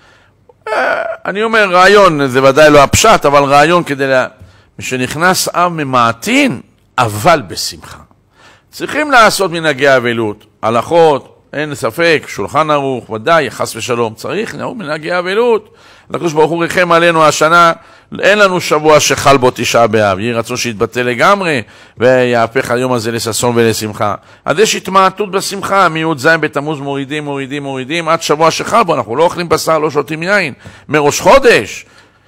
אני אומר רעיון, זה ודאי לא הפשט, אבל רעיון כדי מי שנכנס אב ממעטין, אבל בשמחה. צריכים לעשות מנהגי אבלות, הלכות, אין ספק, שולחן ערוך, ודאי, חס ושלום, צריך נהוג מנהגי אבלות. הקדוש ברוך הוא ריחם עלינו השנה, אין לנו שבוע שחל בו תשעה באב, יהי רצון שיתבטא לגמרי, ויהפך היום הזה לששון ולשמחה. אז יש התמעטות בשמחה, מי"ז בתמוז מורידים, עד שבוע שחל בו, אנחנו לא אוכלים בשר, לא שותים יין, מראש חודש,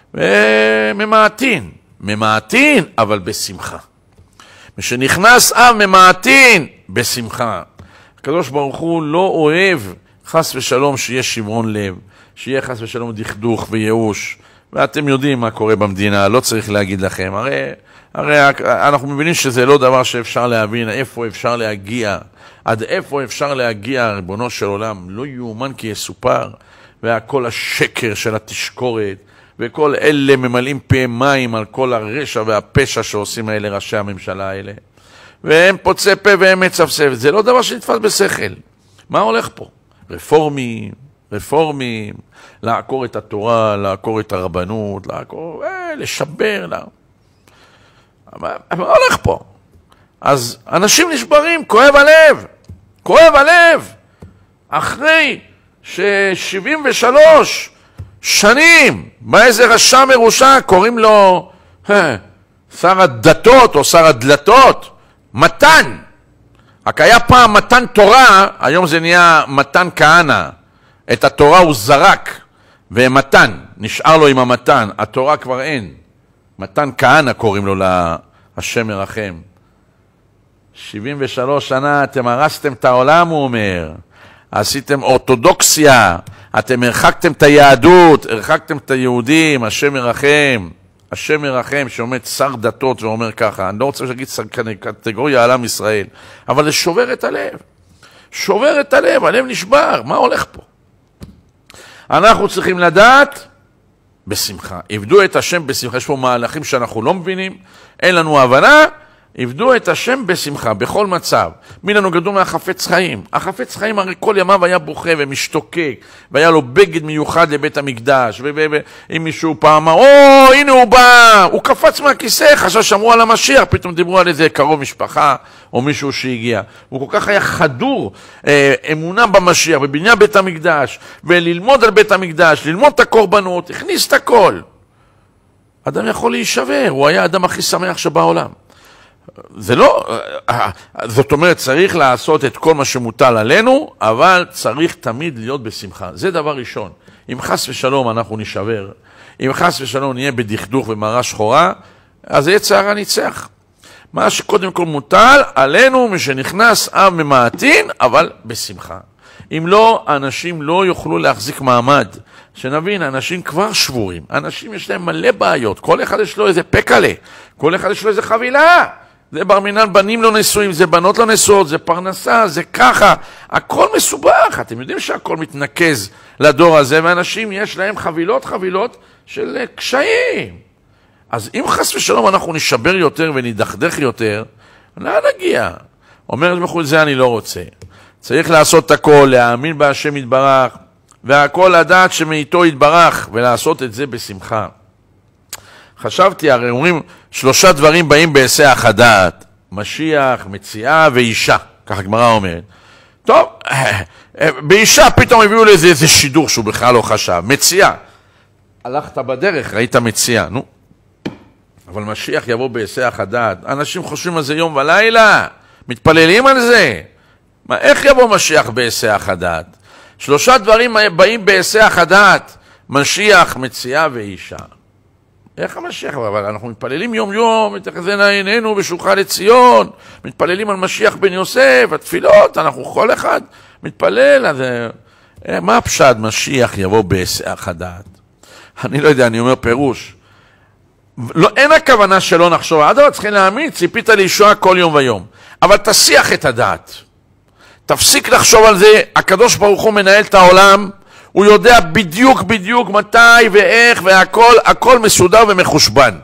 ממעטין, אבל בשמחה. משנכנס אב ממעטין בשמחה. הקדוש ברוך הוא לא אוהב חס ושלום שיהיה שברון לב, שיהיה חס ושלום דכדוך וייאוש, ואתם יודעים מה קורה במדינה, לא צריך להגיד לכם, הרי אנחנו מבינים שזה לא דבר שאפשר להבין, איפה אפשר להגיע, עד איפה אפשר להגיע, ריבונו של עולם, לא יאומן כי יסופר, והכל השקר של התשקורת, וכל אלה ממלאים פה מים על כל הרשע והפשע שעושים האלה ראשי הממשלה האלה, והם פוצה פה והם מצפצף, זה לא דבר שנתפס בשכל. מה הולך פה? רפורמים, לעקור את התורה, לעקור את הרבנות, לשבר לה. מה הולך פה? אז אנשים נשברים, כואב הלב. אחרי ש73 שנים, בא איזה רשע מרושע, קוראים לו שר הדתות או שר הדלתות, מתן. רק היה פעם מתן תורה, היום זה נהיה מתן כהנא. את התורה הוא זרק, ומתן, נשאר לו עם המתן, התורה כבר אין. מתן כהנא קוראים לו להשם מרחם. 73 שנה אתם הרסתם את העולם, הוא אומר. עשיתם אורתודוקסיה, אתם הרחקתם את היהדות, הרחקתם את היהודים, השם מרחם. השם מרחם שעומד שר דתות ואומר ככה, אני לא רוצה להגיד קטגוריה על עם ישראל, אבל זה שובר את הלב. שובר את הלב, הלב נשבר, מה הולך פה? אנחנו צריכים לדעת בשמחה, עבדו את השם בשמחה, יש פה מהלכים שאנחנו לא מבינים, אין לנו הבנה, עבדו את השם בשמחה, בכל מצב. מי לנו גדול מהחפץ חיים? החפץ חיים הרי כל ימיו היה בוכה ומשתוקק, והיה לו בגד מיוחד לבית המקדש, ואם מישהו פעם, הנה הוא בא, הוא קפץ מהכיסא, חשב שמרו על המשיח, פתאום דיברו על איזה קרוב משפחה, או מישהו שהגיע. הוא כל כך היה חדור אמונה במשיח, בבניין בית המקדש, וללמוד על בית המקדש, ללמוד את הקורבנות, הכניס את הכל. אדם יכול להישבר, הוא היה האדם הכי שמח שבעולם. זה לא, זאת אומרת, צריך לעשות את כל מה שמוטל עלינו, אבל צריך תמיד להיות בשמחה. זה דבר ראשון. אם חס ושלום אנחנו נשבר, אם חס ושלום נהיה בדכדוך ומראה שחורה, אז יהיה צערה ניצח. מה שקודם כל מוטל עלינו, משנכנס אב ממעטין, אבל בשמחה. אם לא, אנשים לא יוכלו להחזיק מעמד. שנבין, אנשים כבר שבורים. אנשים יש להם מלא בעיות. כל אחד יש לו איזה פקלה. כל אחד יש לו איזה חבילה. זה בר מינן, בנים לא נשואים, זה בנות לא נשואות, זה פרנסה, זה ככה. הכל מסובך. אתם יודעים שהכל מתנקז לדור הזה, ואנשים יש להם חבילות של קשיים. אז אם חס ושלום אנחנו נשבר יותר ונדחדך יותר, לאן נגיע? אומרת בחוץ, זה אני לא רוצה. צריך לעשות את הכל, להאמין בהשם יתברך, והכל לדעת שמאיתו יתברך, ולעשות את זה בשמחה. חשבתי, הרי אומרים, 3 דברים באים בהיסח הדעת, משיח, מציאה ואישה, ככה הגמרא אומרת. טוב, באישה פתאום הביאו לזה איזה שידור שהוא בכלל לא חשב. מציאה, הלכת בדרך, ראית מציאה, נו. אבל משיח יבוא בהיסח הדעת. אנשים חושבים על זה יום ולילה, מתפללים על זה. איך יבוא משיח בהיסח הדעת? 3 דברים באים בהיסח הדעת, משיח, מציאה ואישה. איך המשיח? אבל אנחנו מתפללים יום יום, מתחזינה עינינו בשולחן לציון, מתפללים על משיח בן יוסף, התפילות, אנחנו כל אחד מתפלל. אז מה הפשט משיח יבוא בהיסח הדעת? אני לא יודע, אני אומר פירוש. לא, אין הכוונה שלא נחשוב, עד אבל צריכים להאמין, ציפית לישועה כל יום ויום. אבל תסיח את הדעת. תפסיק לחשוב על זה, הקדוש ברוך הוא מנהל את העולם, הוא יודע בדיוק מתי ואיך והכל מסודר ומחושבן.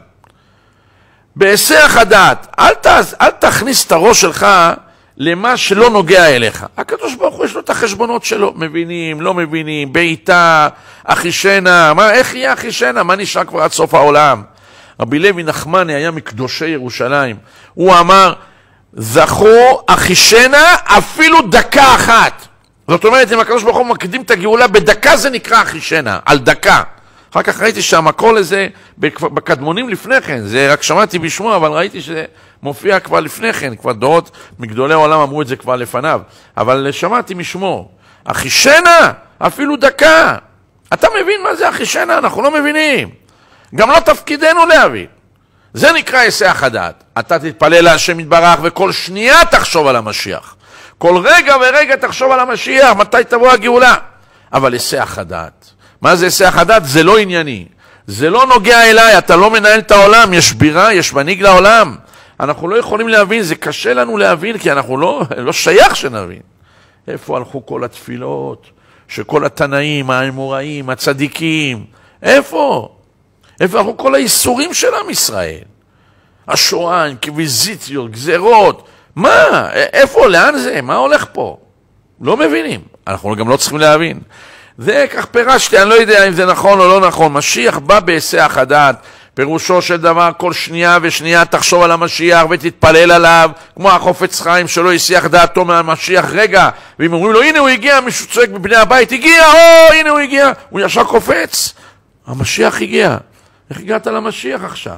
בהיסח הדעת, אל תכניס את הראש שלך למה שלא נוגע אליך. הקדוש ברוך הוא יש לו את החשבונות שלו, מבינים, לא מבינים, בעיטה, אחישנה, איך יהיה אחישנה? מה נשאר כבר עד סוף העולם? רבי לוי נחמני היה מקדושי ירושלים, הוא אמר, זכו אחישנה אפילו דקה אחת. זאת אומרת, אם הקדוש ברוך הוא מקדים את הגאולה בדקה, זה נקרא אחישנה, על דקה. אחר כך ראיתי שהמקור לזה בקדמונים לפני כן, זה רק שמעתי בשמו, אבל ראיתי שזה מופיע כבר לפני כן, כבר דורות מגדולי העולם אמרו את זה כבר לפניו, אבל שמעתי משמו, אחישנה אפילו דקה. אתה מבין מה זה אחישנה? אנחנו לא מבינים. גם לא תפקידנו להבין. זה נקרא היסח הדעת. אתה תתפלל להשם יתברך וכל שנייה תחשוב על המשיח. כל רגע ורגע תחשוב על המשיח, מתי תבוא הגאולה. אבל היסח הדעת. מה זה היסח הדעת? זה לא ענייני. זה לא נוגע אליי, אתה לא מנהל את העולם, יש בירה, יש מנהיג לעולם. אנחנו לא יכולים להבין, זה קשה לנו להבין, כי אנחנו לא שייך שנבין. איפה הלכו כל התפילות, שכל התנאים, האמוראים, הצדיקים, איפה? איפה הלכו כל האיסורים של עם ישראל? השואה, אינקוויזיציות, גזרות, מה? איפה? לאן זה? מה הולך פה? לא מבינים. אנחנו גם לא צריכים להבין. זה כך פירשתי, אני לא יודע אם זה נכון או לא נכון. משיח בא בהיסח הדעת. פירושו של דבר, כל שנייה ושנייה תחשוב על המשיח ותתפלל עליו, כמו החופץ חיים שלא יסיח דעתו מהמשיח רגע. ואם אומרים לו, הנה הוא הגיע, מישהו צועק בבני הבית, הגיע, הנה הוא הגיע. הוא ישר קופץ. המשיח הגיע. איך הגעת למשיח עכשיו?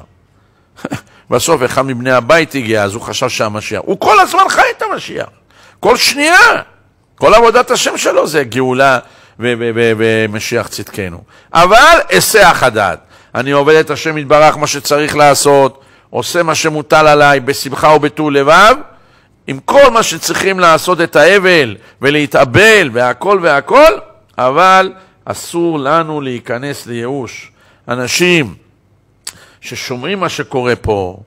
בסוף אחד מבני הבית הגיע, אז הוא חשב שהמשיח. הוא כל הזמן חי את המשיח. כל שנייה. כל עבודת השם שלו זה גאולה ומשיח צדקנו. אבל היסח הדעת. אני עובד את השם יתברך מה שצריך לעשות, עושה מה שמוטל עליי בשמחה ובטוב לבב, עם כל מה שצריכים לעשות את האבל ולהתאבל והכל, אבל אסור לנו להיכנס לייאוש. אנשים ששומעים מה שקורה פה,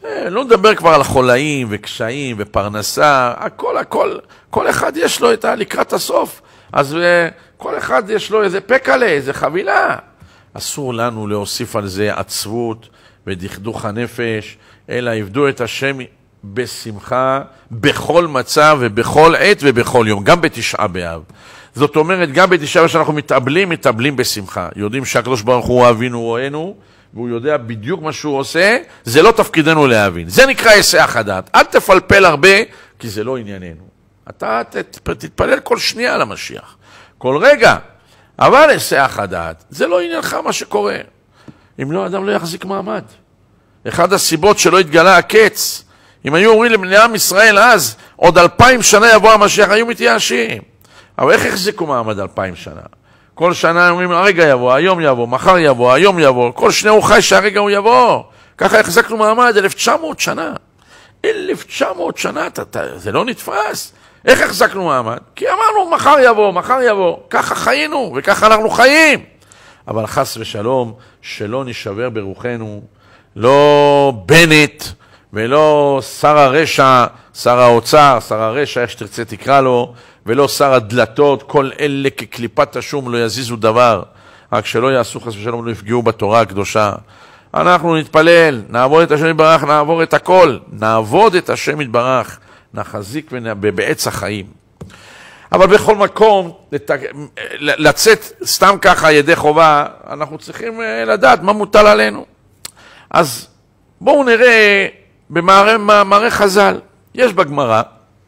לא נדבר כבר על חולאים וקשיים ופרנסה, כל אחד יש לו את לקראת הסוף, אז כל אחד יש לו איזה פקלה, איזה חבילה. אסור לנו להוסיף על זה עצבות ודכדוך הנפש, אלא עבדו את השם בשמחה, בכל מצב ובכל עת ובכל יום, גם בתשעה באב. זאת אומרת, גם בתשעה באב שאנחנו מתאבלים בשמחה. יודעים שהקדוש ברוך הוא אבינו רואינו, והוא יודע בדיוק מה שהוא עושה, זה לא תפקידנו להבין. זה נקרא היסח הדעת. אל תפלפל הרבה, כי זה לא ענייננו. אתה תתפלל כל שנייה על המשיח, כל רגע. אבל היסח הדעת, זה לא עניינך מה שקורה. אם לא, אדם לא יחזיק מעמד. אחד הסיבות שלא התגלה הקץ, אם היו אומרים לבני עם ישראל אז, עוד 2000 שנה יבוא המשיח, היו מתייאשים. אבל איך החזיקו מעמד 2000 שנה? כל שנה אומרים, הרגע יבוא, היום יבוא, מחר יבוא, היום יבוא, כל שני הוא חי שהרגע הוא יבוא. ככה החזקנו מעמד 1900 שנה. 1900 שנה, זה לא נתפס. איך החזקנו מעמד? כי אמרנו, מחר יבוא, מחר יבוא. ככה חיינו, וככה אנחנו חיים. אבל חס ושלום, שלא נשבר ברוחנו, לא בנט, ולא שר הרשע, שר האוצר, שר הרשע, איך שתרצה תקרא לו, ולא שר הדלתות, כל אלה כקליפת השום לא יזיזו דבר, רק שלא יעשו חס ושלום, לא יפגעו בתורה הקדושה. אנחנו נתפלל, נעבוד את השם יתברך, נעבור את הכל, נעבוד את השם יתברך, נחזיק בעץ החיים. אבל בכל מקום, לצאת סתם ככה ידי חובה, אנחנו צריכים לדעת מה מוטל עלינו. אז בואו נראה במאמרי חז"ל. יש בגמרא,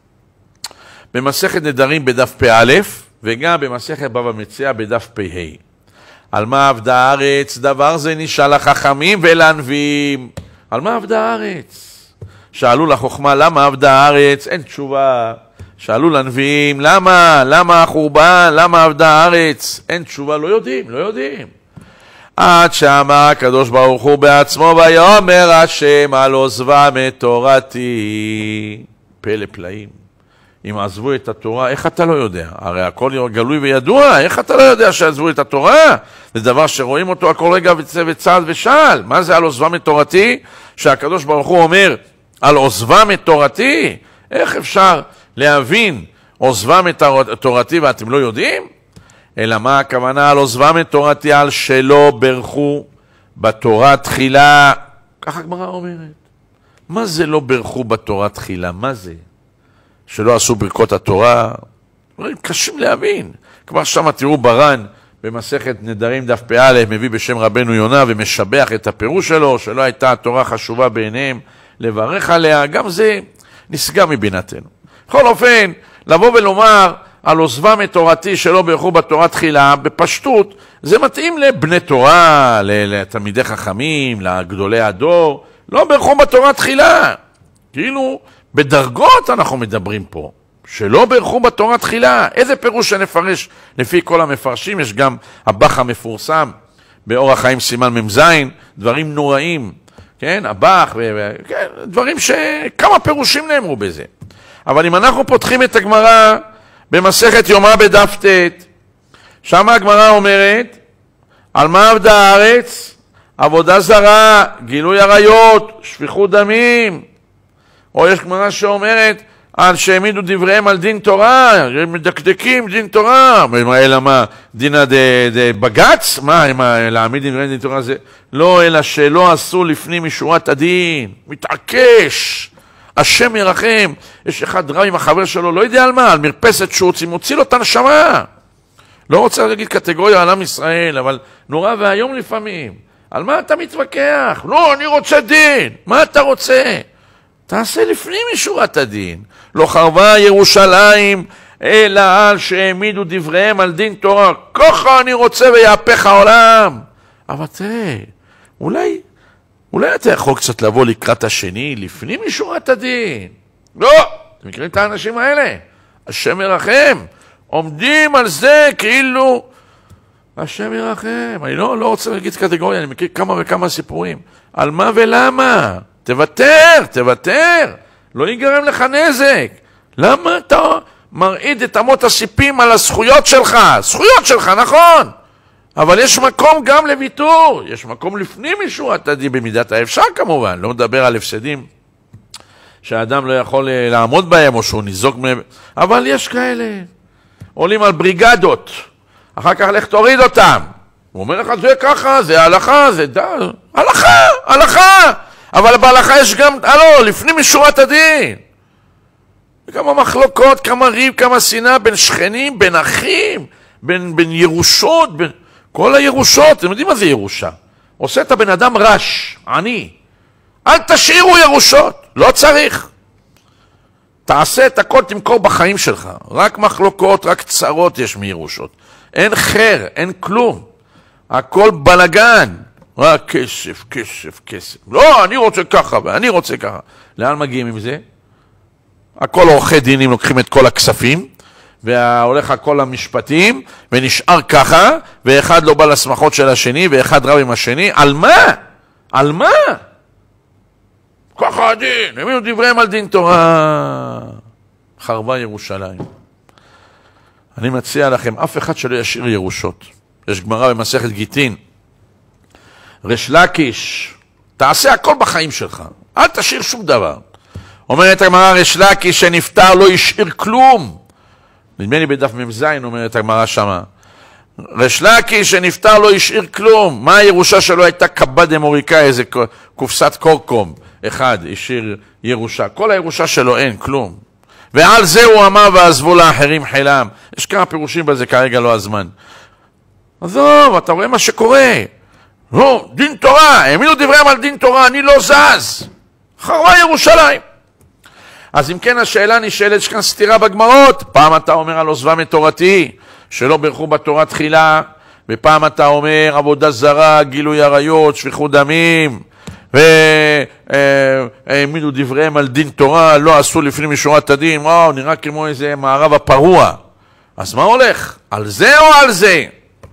במסכת נדרים בדף פ"א, וגם במסכת בבא מציעא בדף פ"ה. על מה עבדה הארץ? דבר זה נשאל לחכמים ולנביאים. על מה עבדה הארץ? שאלו לחוכמה, למה עבדה הארץ? אין תשובה. שאלו לנביאים, למה החורבן? למה עבדה הארץ? אין תשובה, לא יודעים. עד שאמר הקדוש ברוך הוא בעצמו, ויאמר השם על עוזבם את תורתי. פלא פלאים. אם עזבו את התורה, איך אתה לא יודע? הרי הכל גלוי וידוע, איך אתה לא יודע שעזבו את התורה? זה דבר שרואים אותו הכל רגע וצעד ושעל. מה זה על עוזבם את תורתי? שהקדוש ברוך הוא אומר, על עוזבם את תורתי? איך אפשר להבין עוזבם את תורתי ואתם לא יודעים? אלא מה הכוונה על עוזבם את תורתי? על שלא ברכו בתורה תחילה. ככה הגמרא אומרת. מה זה לא ברכו בתורה תחילה? מה זה? שלא עשו ברכות התורה? קשים להבין. כבר שם תראו ברן במסכת נדרים דף פ"א מביא בשם רבנו יונה ומשבח את הפירוש שלו, שלא הייתה התורה חשובה בעיניהם לברך עליה. גם זה נסגר מבינתנו. בכל אופן, לבוא ולומר על עוזבם את תורתי שלא ברכו בתורה תחילה, בפשטות, זה מתאים לבני תורה, לתלמידי חכמים, לגדולי הדור, לא ברכו בתורה תחילה. כאילו, בדרגות אנחנו מדברים פה, שלא ברכו בתורה תחילה. איזה פירוש שנפרש לפי כל המפרשים? יש גם הבח המפורסם, באורח חיים סימן מ"ז, דברים נוראים, כן, הבח, כן, דברים שכמה פירושים נאמרו בזה. אבל אם אנחנו פותחים את הגמרא במסכת יומא בדף ט', שם הגמרא אומרת, על מה עבדה הארץ? עבודה זרה, גילוי עריות, שפיכות דמים. או יש גמרא שאומרת, על שהעמידו דבריהם על דין תורה, הם מדקדקים דין תורה. אלא מה, דין בגץ? מה, להעמיד דבריהם דין תורה זה? לא, אלא שלא עשו לפנים משורת הדין. מתעקש. השם ירחם. יש אחד רב עם החבר שלו, לא יודע על מה, על מרפסת שוצי, מוציא לו את הנשמה. לא רוצה להגיד קטגוריה על עם ישראל, אבל נורא והיום לפעמים. על מה אתה מתווכח? לא, אני רוצה דין. מה אתה רוצה? תעשה לפנים משורת הדין. לא חרבה ירושלים, אלא על שהעמידו דבריהם על דין תורה. ככה אני רוצה ויהפך העולם. אבל תראה, אולי אתה יכול קצת לבוא לקראת השני, לפנים משורת הדין. לא, אתם מכירים את האנשים האלה? השם ירחם. עומדים על זה כאילו, השם ירחם. אני לא רוצה להגיד קטגוריה, אני מכיר כמה וכמה סיפורים. על מה ולמה? תוותר. לא ייגרם לך נזק. למה אתה מרעיד את אמות הסיפים על הזכויות שלך? זכויות שלך, נכון. אבל יש מקום גם לוויתור, יש מקום לפנים משורת הדין במידת האפשר כמובן, לא מדבר על הפסדים שהאדם לא יכול לעמוד בהם או שהוא ניזוק מהם, אבל יש כאלה, עולים על בריגדות, אחר כך לך תוריד אותם, הוא אומר לך זה ככה, זה הלכה, זה הלכה, הלכה, אבל בהלכה יש גם, לפנים משורת הדין, כמה מחלוקות, כמה ריב, כמה שנאה בין שכנים, בין אחים, בין ירושות, בין כל הירושות, אתם יודעים מה זה ירושה? עושה את הבן אדם רש, עני. אל תשאירו ירושות, לא צריך. תעשה את הכל, תמכור בחיים שלך. רק מחלוקות, רק צרות יש מירושות. אין חר, אין כלום. הכל בלגן. רק כסף, כסף, כסף. לא, אני רוצה ככה ואני רוצה ככה. לאן מגיעים עם זה? הכל עורכי דינים לוקחים את כל הכספים, והולך הכל המשפטים, ונשאר ככה, ואחד לא בא לסמכות של השני, ואחד רב עם השני. על מה? על מה? ככה הדין, הם דבריהם על דין תורה. חרבה ירושלים. אני מציע לכם, אף אחד שלא ישאיר ירושות. יש גמרא במסכת גיטין. ריש לקיש, תעשה הכל בחיים שלך. אל תשאיר שום דבר. אומרת הגמרא, ריש לקיש שנפטר לא ישאיר כלום. נדמה לי בדף ממזין, אומרת הגמרא שמה. ריש לקיש שנפטר לא ישאיר כלום. מה הירושה שלו הייתה קב"ד אמוריקאי, איזה קופסת קורקום. אחד השאיר ירושה. כל הירושה שלו אין, כלום. ועל זה הוא אמר ועזבו לאחרים חילם. יש כמה פירושים בזה, כרגע לא הזמן. עזוב, אתה רואה מה שקורה. לא, דין תורה, האמינו דבריהם על דין תורה, אני לא זז. חרבה ירושלים. אז אם כן השאלה נשאלת, יש כאן סתירה בגמרות. פעם אתה אומר על עוזבם את תורתי, שלא ברכו בתורה תחילה, ופעם אתה אומר עבודה זרה, גילוי עריות, שפיכות דמים, והעמידו דבריהם על דין תורה, לא עשו לפנים משורת הדין. וואו, נראה כמו איזה מערב הפרוע. אז מה הולך? על זה או על זה?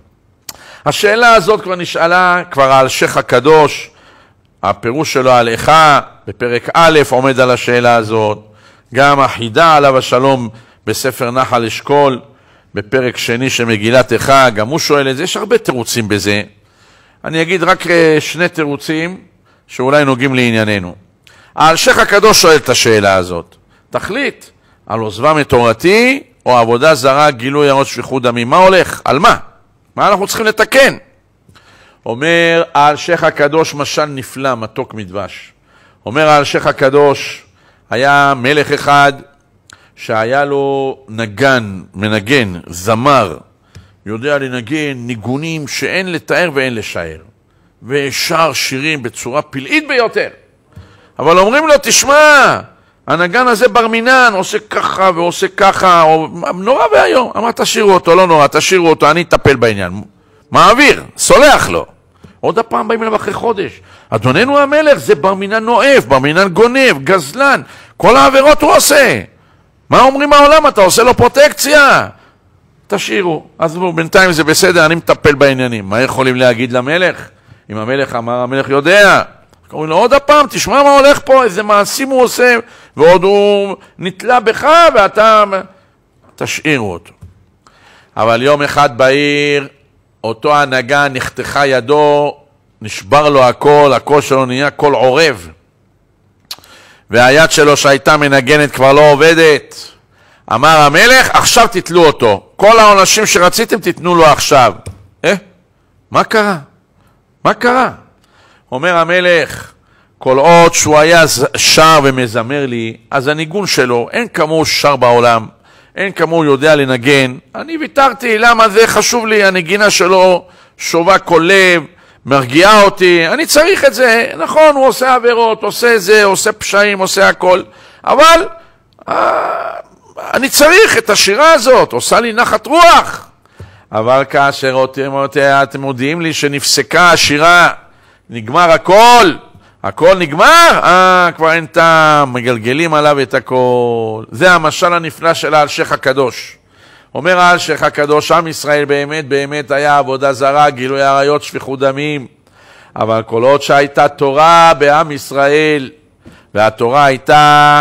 השאלה הזאת כבר נשאלה כבר על שייח הקדוש, הפירוש שלו על איכה, בפרק א' עומד על השאלה הזאת, גם החידה עליו השלום בספר נחל אשכול, בפרק שני של מגילת איכה, גם הוא שואל את זה, יש הרבה תירוצים בזה, אני אגיד רק שני תירוצים שאולי נוגעים לענייננו. על שייח הקדוש שואל את השאלה הזאת, תחליט, על עוזבם את תורתי או עבודה זרה, גילוי עריות, שפיכות דמים, מה הולך? על מה? מה אנחנו צריכים לתקן? אומר על שייח הקדוש משל נפלא, מתוק מדבש. אומר על שייח הקדוש, היה מלך אחד שהיה לו מנגן, זמר, יודע לנגן ניגונים שאין לתאר ואין לשער. ושר שירים בצורה פלאית ביותר. אבל אומרים לו, תשמע, הנגן הזה בר מינן, עושה ככה ועושה ככה, נורא והיום. אמר, תשאירו אותו, לא נורא, תשאירו אותו, אני אטפל בעניין. מעביר, סולח לו. עוד הפעם באים אליו אחרי חודש. אדוננו המלך זה בר מינן נואף, בר מינן גונב, גזלן, כל העבירות הוא עושה. מה אומרים העולם? אתה עושה לו פרוטקציה. תשאירו. אז בינתיים זה בסדר, אני מטפל בעניינים. מה יכולים להגיד למלך? אם המלך אמר, המלך יודע. קוראים לו עוד הפעם, תשמע מה הולך פה, איזה מעשים הוא עושה, ועוד הוא נתלה בך, ואתה תשאירו אותו. אבל יום אחד בעיר, אותו הנגן נחתכה ידו, נשבר לו הקול שלו נהיה קול עורב. והיד שלו שהייתה מנגנת כבר לא עובדת. אמר המלך, עכשיו תתלו אותו. כל העונשים שרציתם תתנו לו עכשיו. מה קרה? מה קרה? אומר המלך, כל עוד שהוא היה שר ומזמר לי, אז הניגון שלו, אין כמוהו שר בעולם, אין כמוהו יודע לנגן. אני ויתרתי, למה זה חשוב לי? הנגינה שלו שובה כל לב, מרגיעה אותי, אני צריך את זה. נכון, הוא עושה עבירות, עושה זה, עושה פשעים, עושה הכל. אבל אני צריך את השירה הזאת, עושה לי נחת רוח. אבל כאשר אתם מודיעים לי שנפסקה השירה, נגמר הכל, הכל נגמר, כבר אין טעם, מגלגלים עליו את הכל. זה המשל הנפלא שלה על שייח הקדוש. אומר על שייח הקדוש, עם ישראל באמת באמת היה עבודה זרה, גילוי עריות, שפיכות דמים. אבל כל עוד שהייתה תורה בעם ישראל, והתורה הייתה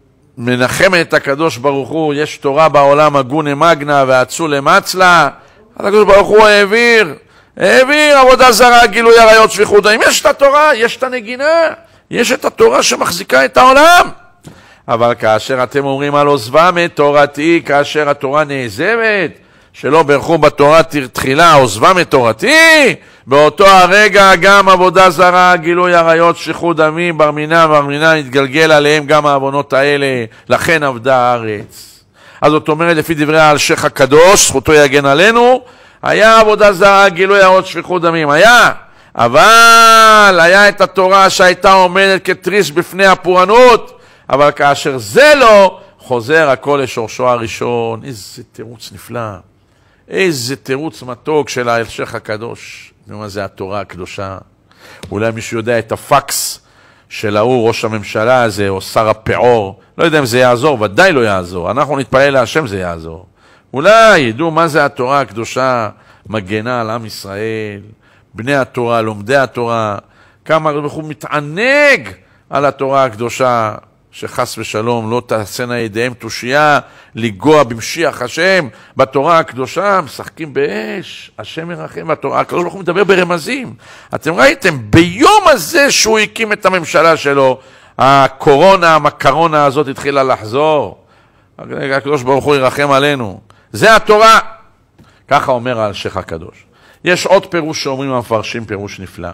מנחמת את הקדוש ברוך הוא, יש תורה בעולם הגונה מגנה ואצולה מצלה, הקדוש ברוך הוא העביר עבודה זרה, גילוי עריות, שפיכות דמים. יש את התורה, יש את הנגינה, יש את התורה שמחזיקה את העולם. אבל כאשר אתם אומרים על עוזבם את תורתי, כאשר התורה נעזבת, שלא ברכו בתורה תחילה, עוזבם את תורתי, באותו הרגע גם עבודה זרה, גילוי עריות, שפיכות דמים, בר מינה התגלגל עליהם גם העוונות האלה, לכן עבדה הארץ. אז זאת אומרת, לפי דברי האלשיך הקדוש, זכותו יגן עלינו, היה עבודה זרה, גילוי עריות, שפיכות דמים, היה. אבל היה את התורה שהייתה עומדת כתריס בפני הפורענות, אבל כאשר זה לא, חוזר הכל לשורשו הראשון. איזה תירוץ נפלא, איזה תירוץ מתוק של האלשיך הקדוש. מה זה התורה הקדושה? אולי מישהו יודע את הפקס של ההוא ראש הממשלה הזה, או שר הפעור, לא יודע אם זה יעזור, ודאי לא יעזור. אנחנו נתפלל להשם זה יעזור. אולי ידעו מה זה התורה הקדושה, מגנה על עם ישראל, בני התורה, לומדי התורה, כמה הוא מתענג על התורה הקדושה, שחס ושלום לא תעשנה ידיהם תושייה, לגוע במשיח השם, בתורה הקדושה, משחקים באש, השם ירחם, בתורה הקדושה, אנחנו מדבר ברמזים. אתם ראיתם, ביום הזה שהוא הקים את הממשלה שלו, הקורונה, המקרונה הזאת התחילה לחזור. הקדוש ברוך הוא ירחם עלינו. זה התורה. ככה אומר האלשיך הקדוש. יש עוד פירוש שאומרים המפרשים, פירוש נפלא.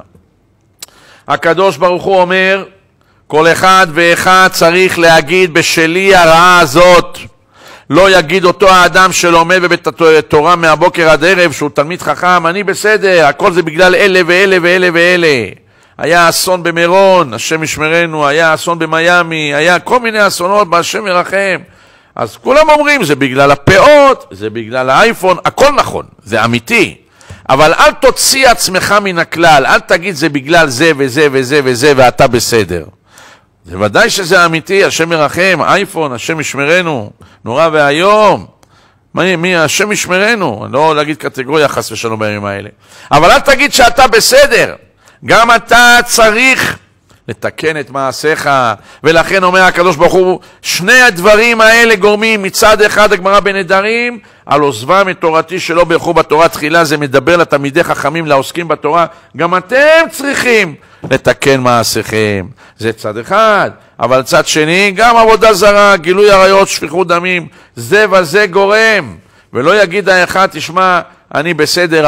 הקדוש ברוך הוא אומר, כל אחד ואחד צריך להגיד בשלי הרעה הזאת. לא יגיד אותו האדם שלומד בבית התורה מהבוקר עד ערב, שהוא תלמיד חכם, אני בסדר, הכל זה בגלל אלה ואלה ואלה ואלה. היה אסון במירון, השם ישמרנו, היה אסון במיימי, היה כל מיני אסונות, בהשם ירחם. אז כולם אומרים, זה בגלל הפאות, זה בגלל האייפון, הכל נכון, זה אמיתי. אבל אל תוציא עצמך מן הכלל, אל תגיד זה בגלל זה וזה וזה וזה ואתה בסדר. זה ודאי שזה אמיתי, השם ירחם, אייפון, השם ישמרנו, נורא והיום. מי השם ישמרנו? לא להגיד קטגוריה חס ושלום בימים האלה. אבל אל תגיד שאתה בסדר. גם אתה צריך לתקן את מעשיך, ולכן אומר הקדוש ברוך הוא, שני הדברים האלה גורמים, מצד אחד הגמרא בנדרים, על עוזבם את תורתי שלא ברכו בתורה תחילה, זה מדבר לתלמידי חכמים, לעוסקים בתורה, גם אתם צריכים לתקן מעשיכם. זה צד אחד, אבל צד שני, גם עבודה זרה, גילוי עריות, שפיכות דמים, זה וזה גורם, ולא יגיד האחד, תשמע, אני בסדר,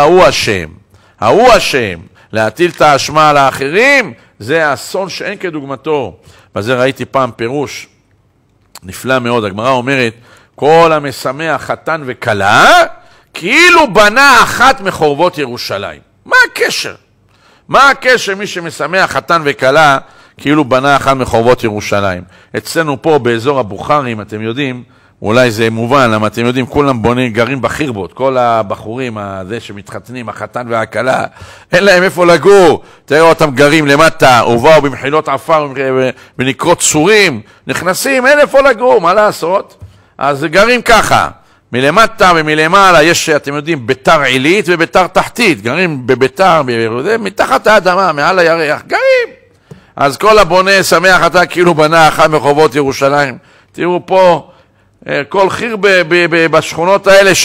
ההוא אשם, להטיל את האשמה על האחרים, זה אסון שאין כדוגמתו. וזה ראיתי פעם פירוש נפלא מאוד. הגמרא אומרת, כל המשמח חתן וכלה, כאילו בנה אחת מחורבות ירושלים. מה הקשר? מה הקשר מי שמשמח חתן וכלה, כאילו בנה אחת מחורבות ירושלים? אצלנו פה באזור הבוכרים, אתם יודעים, אולי זה מובן, למה אתם יודעים, כולם גרים בחירבות, כל הבחורים הזה שמתחתנים, החתן והכלה, אין להם איפה לגור, תראו אותם גרים למטה, ובאו במחילות עפר ונקרות צורים, נכנסים, אין איפה לגור, מה לעשות? אז גרים ככה, מלמטה ומלמעלה יש, אתם יודעים, ביתר עילית וביתר תחתית, גרים בביתר, מתחת האדמה, מעל הירח, גרים. אז כל הבונה שמח אתה כאילו בנה אחת מחורבות ירושלים, תראו פה, כל חיר בשכונות האלה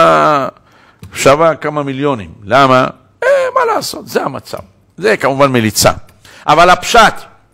שווה כמה מיליונים. למה? מה לעשות? זה המצב. זה כמובן מליצה. אבל הפשט,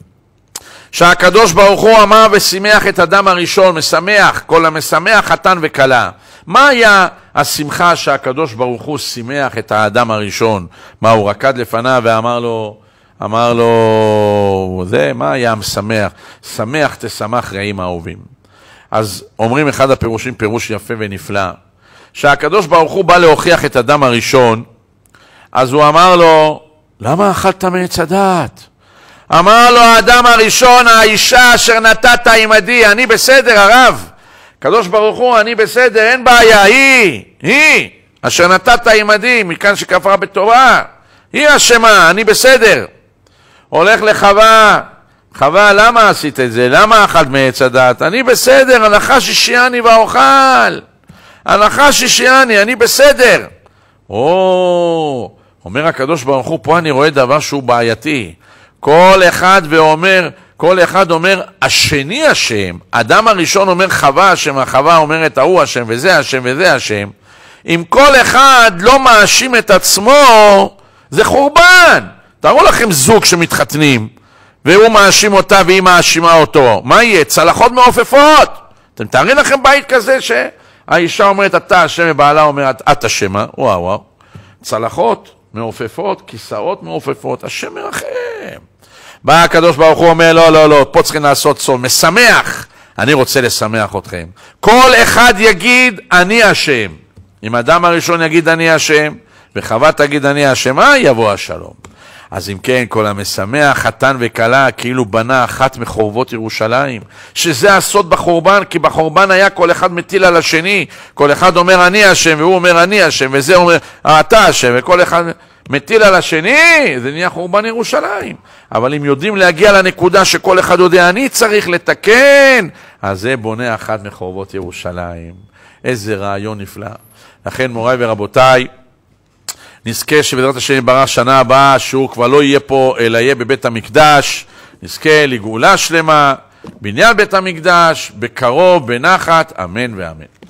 שהקדוש ברוך הוא אמר ושימח את אדם הראשון, משמח, כל המשמח חתן וכלה. מה היה השמחה שהקדוש ברוך הוא שימח את האדם הראשון? מה, הוא רקד לפניו ואמר לו, זה, מה היה המשמח? שמח תשמח רעים האהובים. אז אומרים אחד הפירושים, פירוש יפה ונפלא, שהקדוש ברוך הוא בא להוכיח את אדם הראשון, אז הוא אמר לו, למה אכלת מעץ הדעת? אמר לו האדם הראשון, האישה אשר נתת עמדי, אני בסדר הרב, קדוש ברוך הוא, אני בסדר, אין בעיה, היא אשר נתת עמדי, מכאן שכפרה בתורה, היא אשמה, אני בסדר. הולך לחווה, חווה, למה עשית את זה? למה אכלת מעץ הדעת? אני בסדר, הנחש השיאני ואוכל. הנחש השיאני, אני בסדר. אומר הקדוש ברוך הוא, פה אני רואה דבר שהוא בעייתי. כל אחד אומר, השני אשם. אדם הראשון אומר חווה אשם, החווה אומרת ההוא אשם, וזה אשם, וזה אשם. אם כל אחד לא מאשים את עצמו, זה חורבן. תראו לכם זוג שמתחתנים, והוא מאשים אותה והיא מאשימה אותו. מה יהיה? צלחות מעופפות. אתם תארי לכם בית כזה שהאישה אומרת אתה אשם ובעלה אומרת את אשמה. וואו. צלחות מעופפות, כיסאות מעופפות, השם מרחם. בא הקדוש ברוך הוא אומר לא, פה צריכים לעשות סוף, משמח. אני רוצה לשמח אתכם. כל אחד יגיד אני אשם. אם אדם הראשון יגיד אני אשם, וחווה תגיד אני אשמה, יבוא השלום. אז אם כן, כל המשמח, חתן וכלה, כאילו בנה אחת מחורבות ירושלים, שזה הסוד בחורבן, כי בחורבן היה כל אחד מטיל על השני, כל אחד אומר אני אשם, והוא אומר אני אשם, וזה אומר אתה אשם, וכל אחד מטיל על השני, זה נהיה חורבן ירושלים. אבל אם יודעים להגיע לנקודה שכל אחד יודע אני צריך לתקן, אז זה בונה אחת מחורבות ירושלים. איזה רעיון נפלא. לכן מוריי ורבותיי, נזכה שבעזרת השם יתברך שנה הבאה שהוא כבר לא יהיה פה אלא יהיה בבית המקדש, נזכה לגאולה שלמה, בניין בית המקדש, בקרוב, בנחת, אמן ואמן.